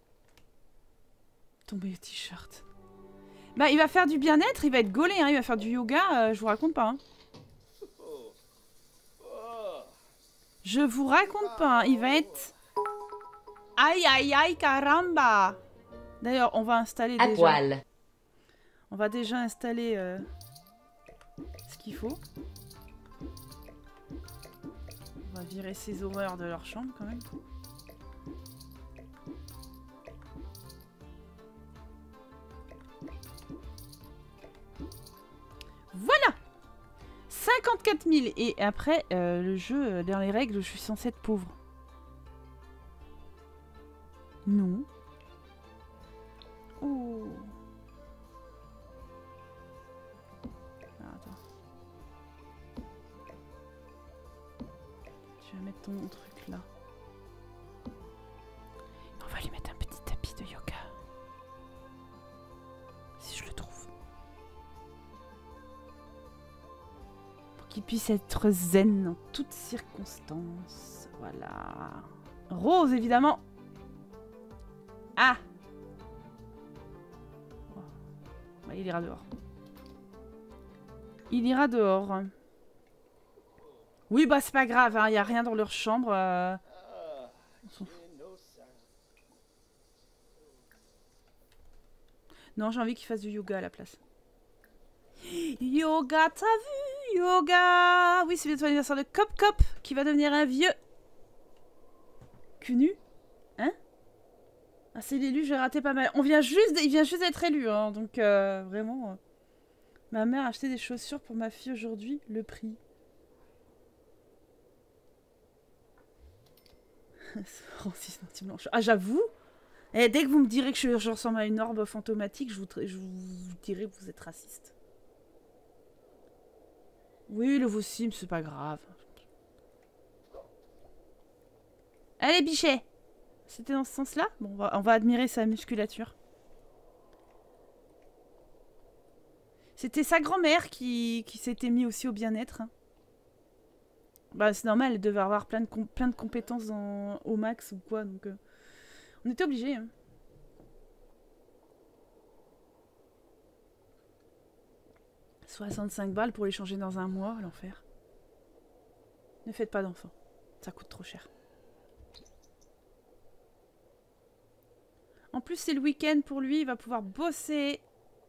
Tomber le t-shirt. Bah, il va faire du bien-être, il va être gaulé, hein, il va faire du yoga, euh, je vous raconte pas. Hein. Je vous raconte pas, hein, il va être... Aïe, aïe, aïe, caramba. D'ailleurs, on va installer à déjà... poil. On va déjà installer euh, ce qu'il faut. On va virer ces horreurs de leur chambre, quand même. Voilà, cinquante-quatre mille. Et après, euh, le jeu, dans les règles, je suis censée être pauvre. Non. Oh. Ah, attends. Je vais mettre ton truc là. On va lui mettre un petit tapis de yoga. Si je le trouve. Qu'il puisse être zen dans toutes circonstances. Voilà. Rose, évidemment. Ah. Bah, il ira dehors. Il ira dehors. Oui, bah c'est pas grave, il hein, n'y a rien dans leur chambre. Euh... On s'en fout. Non, j'ai envie qu'il fasse du yoga à la place. Yoga, t'as vu? Yoga. Oui, c'est bientôt l'anniversaire de Cop Cop qui va devenir un vieux cul nu. Hein? Ah, c'est l'élu, j'ai raté pas mal. On vient juste, il vient juste d'être élu, hein, donc euh, vraiment. Euh... Ma mère a acheté des chaussures pour ma fille aujourd'hui. Le prix. Francis Nanty Blanche. Ah, j'avoue. Et dès que vous me direz que je, je ressemble à une orbe fantomatique, je vous, je vous dirai que vous êtes raciste. Oui, le Vossim, c'est pas grave. Allez, Bichet. C'était dans ce sens-là? Bon, on va, on va admirer sa musculature. C'était sa grand-mère qui, qui s'était mis aussi au bien-être. Hein. Bah, c'est normal, elle devait avoir plein de, plein de compétences dans, au max ou quoi, donc... Euh, on était obligés. Hein. soixante-cinq balles pour les changer dans un mois, l'enfer. Ne faites pas d'enfants. Ça coûte trop cher. En plus, c'est le week-end pour lui, il va pouvoir bosser.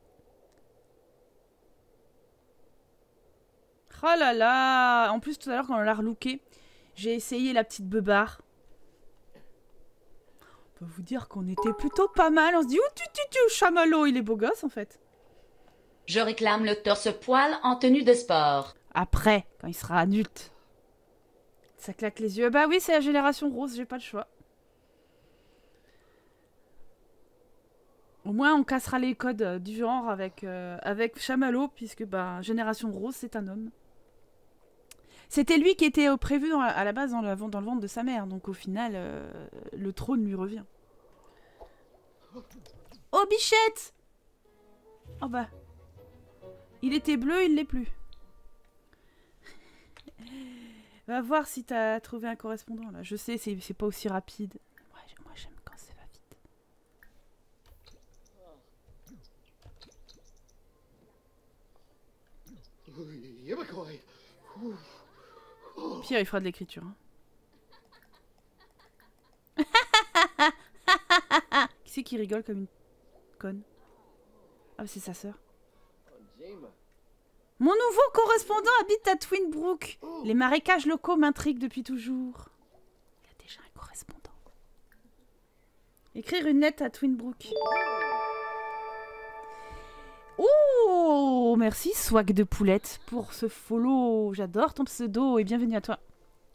Oh là là! En plus, tout à l'heure, quand on l'a relooké, j'ai essayé la petite beubare. On peut vous dire qu'on était plutôt pas mal. On se dit, oh, tu, tu, tu, chamallow, il est beau gosse, en fait. Je réclame le torse-poil en tenue de sport. Après, quand il sera adulte. Ça claque les yeux. Bah oui, c'est la génération rose, j'ai pas le choix. Au moins, on cassera les codes euh, du genre avec, euh, avec Chamallow, puisque bah, génération rose, c'est un homme. C'était lui qui était euh, prévu dans, à la base dans, la, dans le ventre de sa mère, donc au final, euh, le trône lui revient. Oh, Bichette! Oh bah... Il était bleu, il l'est plus. Va voir si t'as trouvé un correspondant là. Je sais, c'est pas aussi rapide. Ouais, moi j'aime quand ça va vite. Pire, il fera de l'écriture. Hein. Qui c'est qui rigole comme une conne? Ah, c'est sa sœur. Mon nouveau correspondant habite à Twinbrook. Les marécages locaux m'intriguent depuis toujours. Il y a déjà un correspondant. Écrire une lettre à Twinbrook. Oh, merci Swag de Poulette pour ce follow. J'adore ton pseudo et bienvenue à toi.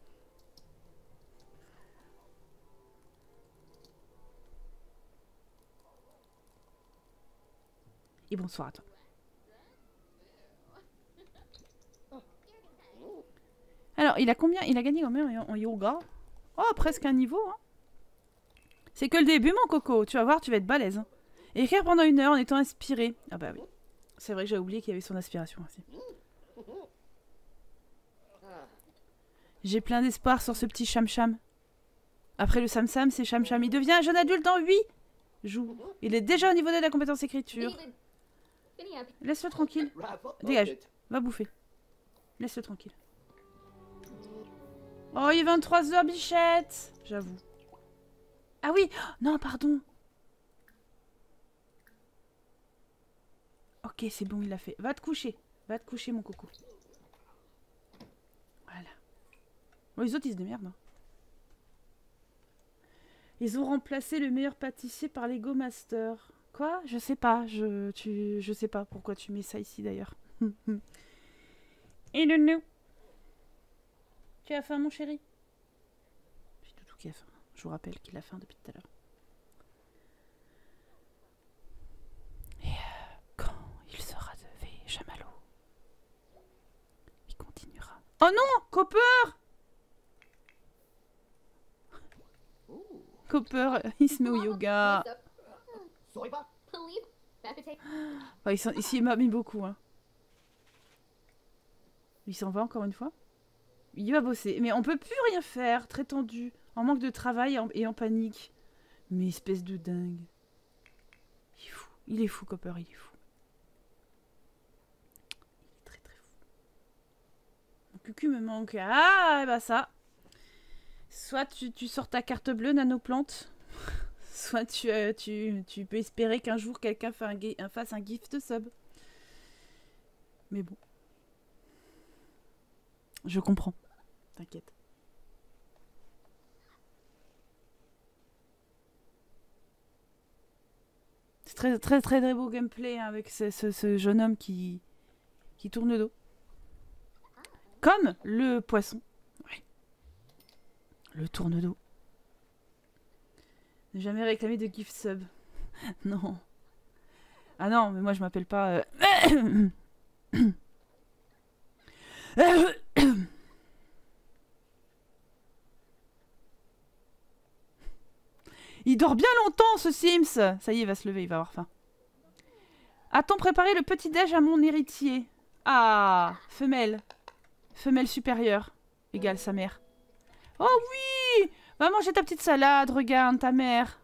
Et bonsoir à toi. Alors, il a combien? Il a gagné combien en yoga? Oh, presque un niveau. Hein. C'est que le début, mon coco. Tu vas voir, tu vas être balèze. Hein. Écrire pendant une heure en étant inspiré. Ah bah oui. C'est vrai que j'ai oublié qu'il y avait son inspiration aussi. J'ai plein d'espoir sur ce petit cham-cham. Après le sam-sam, c'est cham-cham. Il devient un jeune adulte dans huit jours. Il est déjà au niveau de la compétence écriture. Laisse-le tranquille. Dégage. Va bouffer. Laisse-le tranquille. Oh, il est vingt-trois heures, Bichette. J'avoue. Ah oui. Non, pardon. Ok, c'est bon, il l'a fait. Va te coucher. Va te coucher, mon coco. Voilà. Bon, les autres, ils se démerdent. Hein. Ils ont remplacé le meilleur pâtissier par l'Ego Master. Quoi? Je sais pas. Je, tu, je sais pas pourquoi tu mets ça ici, d'ailleurs. Et le nous. Tu as faim, mon chéri? C'est Toutou qui a faim. Je vous rappelle qu'il a faim depuis tout à l'heure. Et euh, quand il sera de V, Chamallow, il continuera. Oh non, Copper! Copper, il se met au yoga. Oh, il s'y m'a mis beaucoup. Hein. Il s'en va encore une fois. Il va bosser. Mais on peut plus rien faire. Très tendu. En manque de travail et en panique. Mais espèce de dingue. Il est fou. Il est fou, Copper. Il est fou. Il est très très fou. Mon cucu me manque. Ah, bah ça. Soit tu, tu sors ta carte bleue, nanoplante. Soit tu, euh, tu, tu peux espérer qu'un jour quelqu'un fasse un, fasse un gift sub. Mais bon. Je comprends. T'inquiète. C'est très, très, très, très beau gameplay hein, avec ce, ce, ce jeune homme qui, qui tourne le dos. Comme le poisson. Ouais. Le tourne-dos. Ne jamais réclamer de gift sub. Non. Ah non, mais moi je m'appelle pas... Euh... Il dort bien longtemps, ce Sims. Ça y est, il va se lever, il va avoir faim. A-t-on préparé le petit-déj à mon héritier? Ah, femelle. Femelle supérieure. Égale sa mère. Oh oui! Va manger ta petite salade, regarde, ta mère.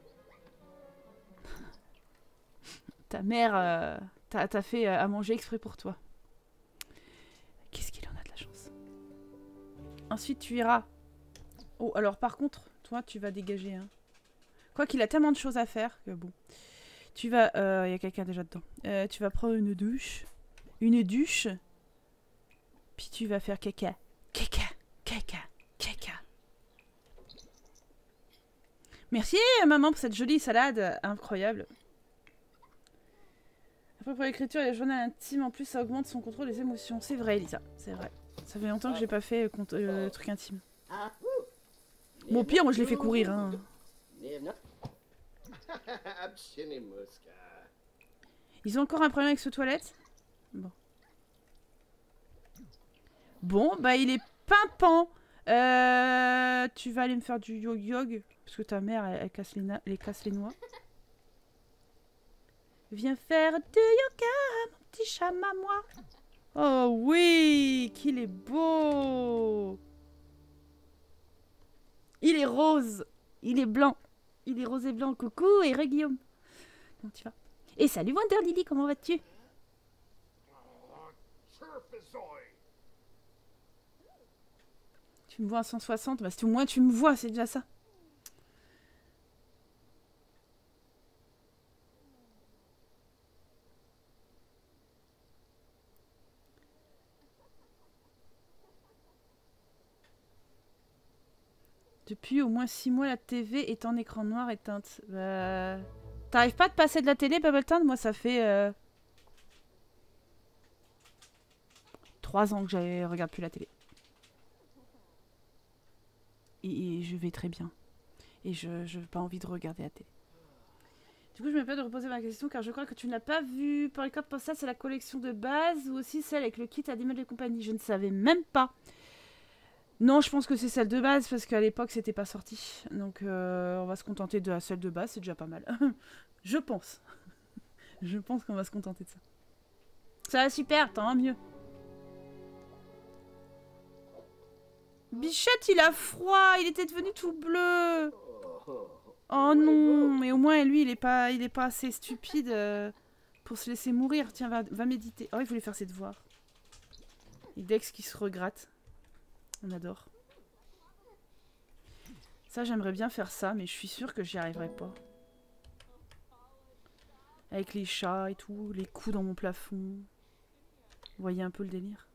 Ta mère euh, t'a fait euh, à manger exprès pour toi. Qu'est-ce qu'il en a de la chance. Ensuite, tu iras... Oh, alors par contre, toi, tu vas dégager, hein. Quoi qu'il a tellement de choses à faire que bon. Tu vas... Il euh, y a quelqu'un déjà dedans. Euh, tu vas prendre une douche. Une douche. Puis tu vas faire caca. Caca. Caca. Caca. Merci maman pour cette jolie salade incroyable. Après pour l'écriture et les journaux intimes, en plus ça augmente son contrôle des émotions. C'est vrai Elisa, c'est vrai. Ça fait longtemps que j'ai pas fait euh, truc intime. Bon au pire moi je l'ai fait courir hein. Ils ont encore un problème avec ce toilette? Bon. Bon, bah il est pimpant. Euh, tu vas aller me faire du yog-yog. Parce que ta mère, elle, elle, casse, les elle casse les noix. Viens faire du yoga, mon petit chat moi. Oh oui, qu'il est beau. Il est rose. Il est blanc. Il est rose et blanc. Coucou, et Guillaume. Comment tu vas? Et salut Wonder Lily, comment vas-tu? Tu me vois à cent soixante, bah si au moins tu me vois, c'est déjà ça. Depuis au moins six mois, la T V est en écran noir éteinte. Bah... T'arrives pas à te passer de la télé, Babelton? Moi, ça fait... Euh... trois ans que je regarde plus la télé. Et, et je vais très bien. Et je n'ai pas envie de regarder la télé. Du coup, je me permets de reposer ma question car je crois que tu ne l'as pas vu. Pour les cartes postales, c'est la collection de base ou aussi celle avec le kit à dix mètres de compagnie. Je ne savais même pas. Non, je pense que c'est celle de base parce qu'à l'époque, c'était pas sorti. Donc, euh, on va se contenter de la celle de base, c'est déjà pas mal. Je pense. Je pense qu'on va se contenter de ça. Ça va super, tant un mieux. Bichette, il a froid, il était devenu tout bleu. Oh non, mais au moins lui, il est pas, il est pas assez stupide euh, pour se laisser mourir. Tiens, va, va méditer. Oh, il voulait faire ses devoirs. Et Dex qui se regratte. On adore. Ça, j'aimerais bien faire ça, mais je suis sûre que j'y arriverai pas. Avec les chats et tout, les coups dans mon plafond. Vous voyez un peu le délire?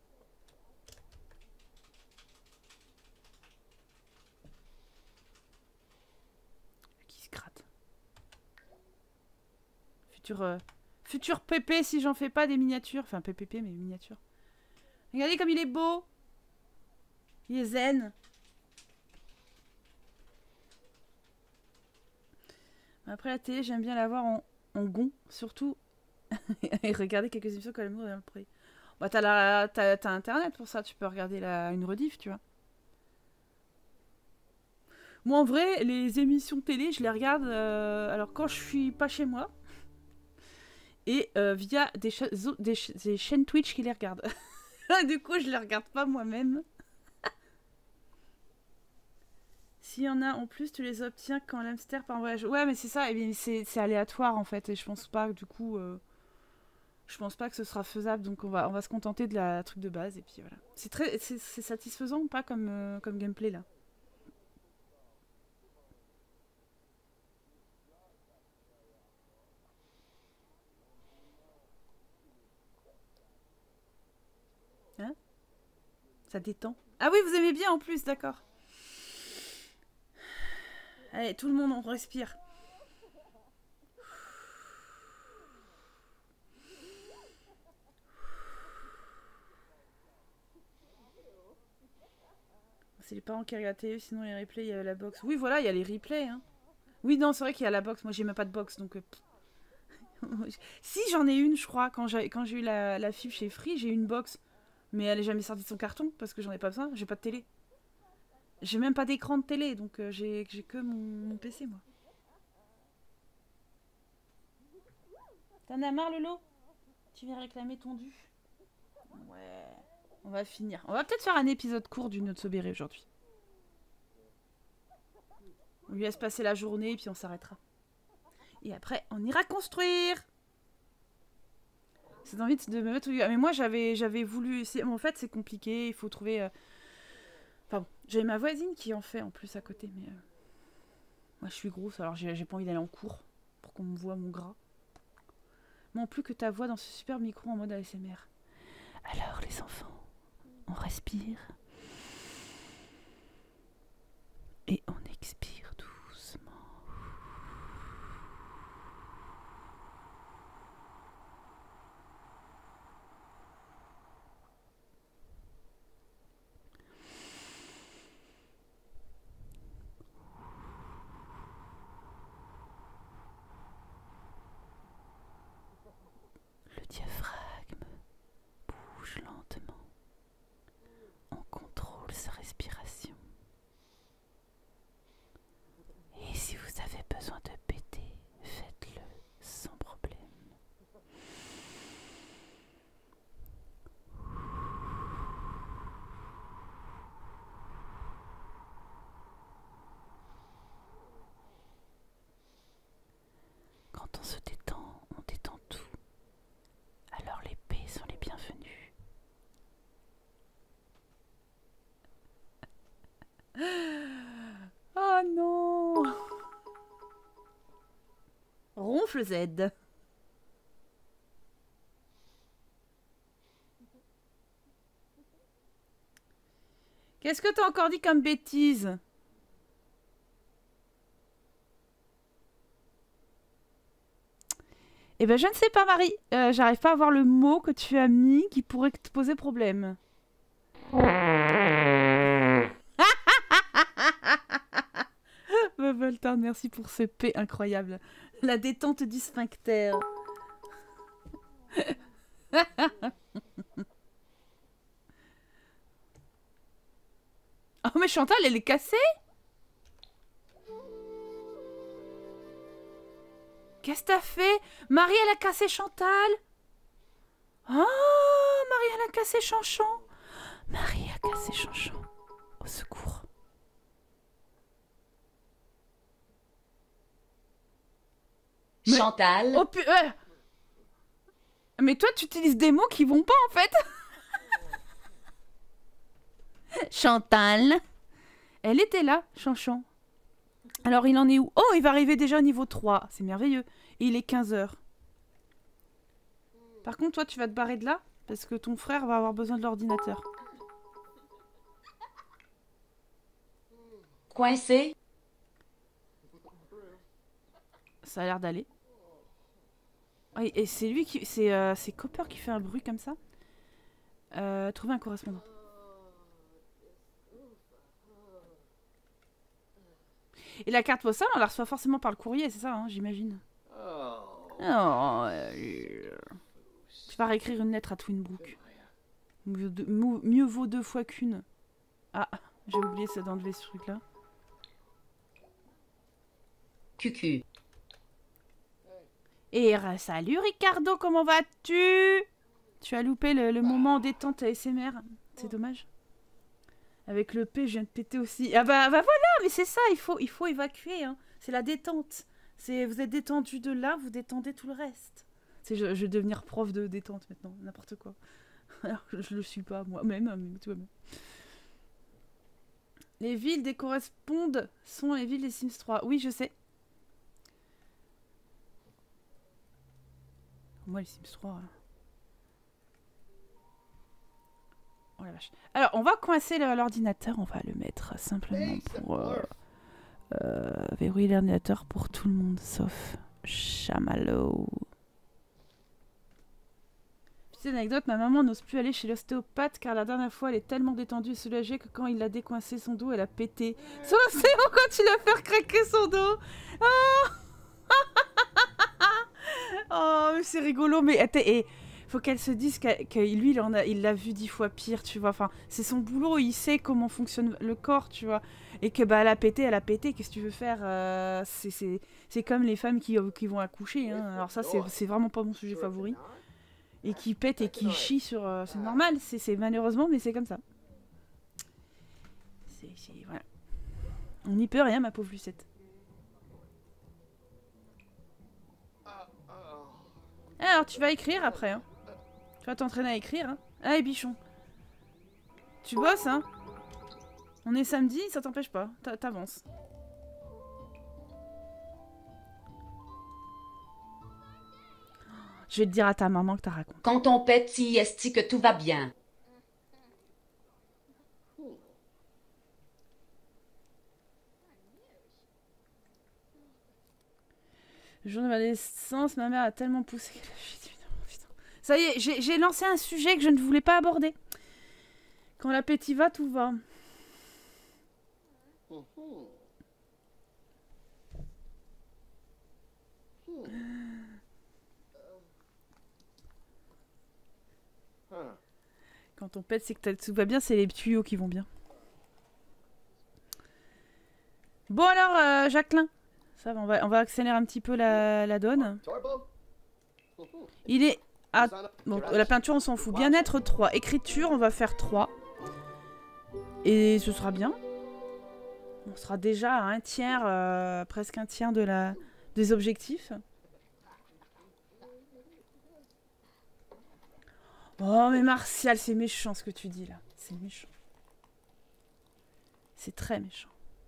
Qui se gratte. Futur, euh, futur P P si j'en fais pas des miniatures. Enfin, P P P, mais miniatures. Regardez comme il est beau. Il est zen. Après la télé, j'aime bien la voir en, en gond, surtout. Et regarder quelques émissions quand l'amour est dans le pré. Bah, t'as la, t'as, t'as internet pour ça, tu peux regarder la, une rediff, tu vois. Moi, en vrai, les émissions télé, je les regarde euh, alors quand je suis pas chez moi. Et euh, via des, cha des, ch des chaînes Twitch qui les regardent. Du coup, je les regarde pas moi-même. S'il y en a en plus, tu les obtiens quand l'hamster part en voyage. Ouais, mais c'est ça, c'est aléatoire en fait. Et je pense pas que du coup. Euh, je pense pas que ce sera faisable. Donc on va, on va se contenter de la truc de base. Et puis voilà. C'est très. C'est satisfaisant ou pas comme, euh, comme gameplay là? Hein? Ça détend. Ah oui, vous aimez bien en plus, d'accord. Allez, tout le monde, on respire. C'est les parents qui regardent la télé, sinon les replays, il y a la box. Oui, voilà, il y a les replays. Hein. Oui, non, c'est vrai qu'il y a la box. Moi, j'ai même pas de box, donc... Euh... si, j'en ai une, je crois. Quand j'ai quand j'ai eu la, la fibre chez Free, j'ai eu une box. Mais elle est jamais sortie de son carton, parce que j'en ai pas besoin. J'ai pas de télé. J'ai même pas d'écran de télé, donc euh, j'ai que mon, mon P C, moi. T'en as marre, Lolo? Tu viens réclamer ton dû? Ouais. On va finir. On va peut-être faire un épisode court du Notsobéré aujourd'hui. On lui laisse passer la journée et puis on s'arrêtera. Et après, on ira construire. C'est envie de me mettre au... Mais moi, j'avais j'avais voulu... En fait, c'est compliqué. Il faut trouver... Euh... Enfin bon, j'avais ma voisine qui en fait en plus à côté. Mais euh... moi, je suis grosse, alors j'ai pas envie d'aller en cours pour qu'on me voit mon gras. Non plus que ta voix dans ce super micro en mode A S M R. Alors, les enfants, on respire. Et on expire doucement. Le diaphragme bouge lentement. On contrôle sa respiration. Et si vous avez besoin de péter, faites-le sans problème. Quand on se détend, on détend tout. Alors les paix sont les bienvenus. Oh non! Ronfle Z. Qu'est-ce que t'as encore dit comme bêtise? Eh ben je ne sais pas Marie, euh, j'arrive pas à voir le mot que tu as mis qui pourrait te poser problème. Voltaire, merci pour ce P incroyable. La détente du sphincter. Oh mais Chantal, elle est cassée? Qu'est-ce que t'as fait? Marie, elle a cassé Chantal? Oh, Marie, elle a cassé Chanchon. Marie a cassé Chanchon. Au secours. Mais... Chantal. Oh, pu... euh... Mais toi, tu utilises des mots qui vont pas, en fait. Chantal. Elle était là, Chanchon. Alors, il en est où? Oh, il va arriver déjà au niveau trois. C'est merveilleux. Et il est quinze heures. Par contre, toi, tu vas te barrer de là parce que ton frère va avoir besoin de l'ordinateur. Coincé? Ça a l'air d'aller. Oui, et c'est lui qui... C'est euh, Copper qui fait un bruit comme ça. Euh, trouver un correspondant. Et la carte postale, on la reçoit forcément par le courrier, c'est ça, hein, j'imagine. Oh, euh... Tu vas réécrire une lettre à Twinbrook. Mieux, de... Mieux vaut deux fois qu'une. Ah, j'ai oublié d'enlever ce truc-là. Cucu. Et salut Ricardo, comment vas-tu? Tu as loupé le, le moment détente A S M R. C'est dommage. Avec le P, je viens de péter aussi. Ah bah, bah voilà, mais c'est ça, il faut, il faut évacuer. Hein. C'est la détente. Vous êtes détendu de là, vous détendez tout le reste. Je, je vais devenir prof de détente maintenant, n'importe quoi. Alors je, je le suis pas moi-même, mais tout va bien. Les villes des correspondent sont les villes des Sims trois. Oui, je sais. Moi, les Sims trois... Hein. Oh la vache. Alors, on va coincer l'ordinateur. On va le mettre simplement pour euh, euh, verrouiller l'ordinateur pour tout le monde, sauf Chamallow. Petite anecdote, ma maman n'ose plus aller chez l'ostéopathe car la dernière fois elle est tellement détendue et soulagée que quand il a décoincé son dos, elle a pété. Son océan quand il a fait craquer son dos. Oh, oh mais c'est rigolo, mais et faut qu'elle se dise que, que lui il en a, il l'a vu dix fois pire, tu vois. Enfin, c'est son boulot, il sait comment fonctionne le corps, tu vois. Et que bah elle a pété, elle a pété. Qu'est-ce que tu veux faire? euh, C'est c'est c'est comme les femmes qui qui vont accoucher. Hein. Alors ça c'est c'est vraiment pas mon sujet favori. Et qui pète et qui chie sur... Euh, c'est normal, c'est malheureusement, mais c'est comme ça. C'est... Voilà. On n'y peut rien, ma pauvre Lucette. Alors, tu vas écrire après, hein. Tu vas t'entraîner à écrire, hein. Allez, bichon. Tu bosses, hein. On est samedi, ça t'empêche pas. T'avances. Je vais te dire à ta maman que t'as raconté. Quand on pète, si est que tout va bien. Le jour de ma naissance, ma mère a tellement poussé qu'elle a fait... Putain. Ça y est, j'ai lancé un sujet que je ne voulais pas aborder. Quand l'appétit va, tout va. Quand on pète, c'est que tout va bien, c'est les tuyaux qui vont bien. Bon alors, euh, Jacqueline, ça va, on va, on va accélérer un petit peu la, la donne. Il est... à... Bon, la peinture, on s'en fout. Bien-être trois. Écriture, on va faire trois. Et ce sera bien. On sera déjà à un tiers, euh, presque un tiers de la, des objectifs. Oh, mais Martial, c'est méchant ce que tu dis là. C'est méchant. C'est très méchant.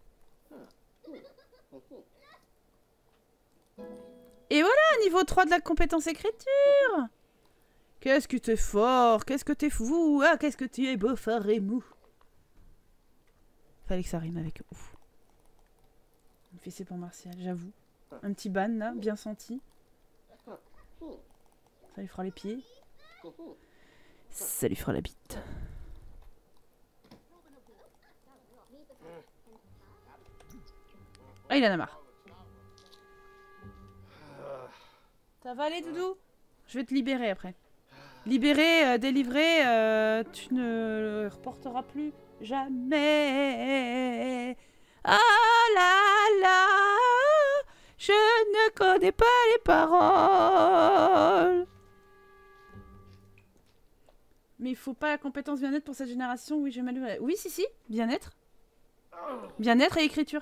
Et voilà, niveau trois de la compétence écriture. Qu'est-ce que t'es fort, qu'est-ce que t'es fou, ah, qu'est-ce que tu es beau, fort et mou. Fallait que ça rime avec ouf. On fait c'est pour Martial, j'avoue. Un petit ban là, bien senti. Ça lui fera les pieds. Ça lui fera la bite. Ah, il en a marre. Ça va aller, Doudou? Je vais te libérer après. Libérer, euh, délivrer, euh, tu ne le reporteras plus jamais. Ah là là, je ne connais pas les paroles. Mais il faut pas la compétence bien-être pour cette génération. Oui, j'ai mal lu. Oui, si, si, bien-être. Bien-être et écriture.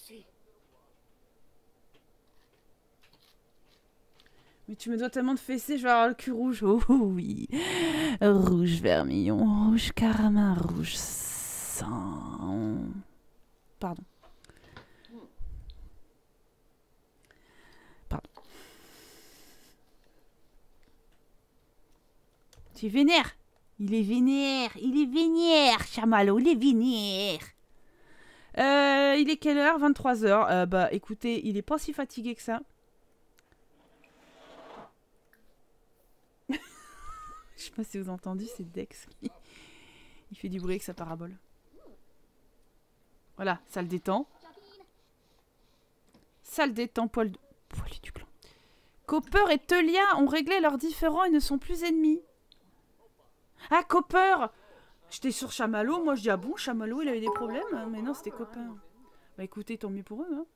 Mais tu me dois tellement de fessées, je vais avoir le cul rouge. Oh oui. Rouge vermillon, rouge carmin, rouge sang. Pardon. Pardon. Tu es vénère. Il est vénère. Il est vénère, Chamallow. Il est vénère. Euh, il est quelle heure? vingt-trois heures. Euh, bah écoutez, il est pas si fatigué que ça. Je sais pas si vous avez entendu, c'est Dex qui il fait du bruit avec sa parabole. Voilà, ça le détend. Ça le détend, poil, de... poil du clan. Copper et Telia ont réglé leurs différends et ne sont plus ennemis. Ah, Copper! J'étais sur Chamallow, moi je dis ah bon, Chamallow il avait des problèmes, mais non, c'était Copper. Bah écoutez, tant mieux pour eux. Hein.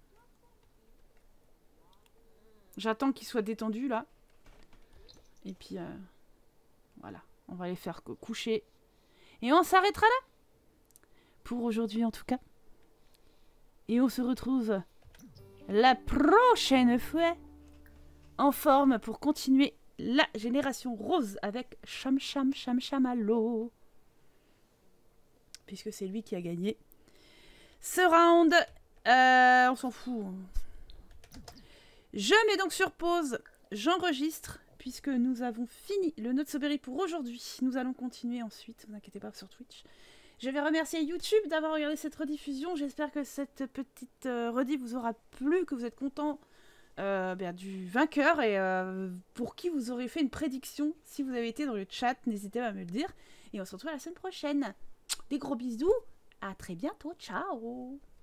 J'attends qu'ils soient détendus là. Et puis... Euh... Voilà, on va les faire coucher. Et on s'arrêtera là. Pour aujourd'hui en tout cas. Et on se retrouve la prochaine fois. En forme pour continuer la génération rose avec Cham Cham Cham Chamallow. Puisque c'est lui qui a gagné ce round. Euh, on s'en fout. Je mets donc sur pause. J'enregistre. Puisque nous avons fini le Not So Berry pour aujourd'hui. Nous allons continuer ensuite, ne vous inquiétez pas, sur Twitch. Je vais remercier YouTube d'avoir regardé cette rediffusion. J'espère que cette petite euh, rediff vous aura plu, que vous êtes contents euh, ben, du vainqueur et euh, pour qui vous aurez fait une prédiction. Si vous avez été dans le chat, n'hésitez pas à me le dire. Et on se retrouve la semaine prochaine. Des gros bisous. À très bientôt. Ciao.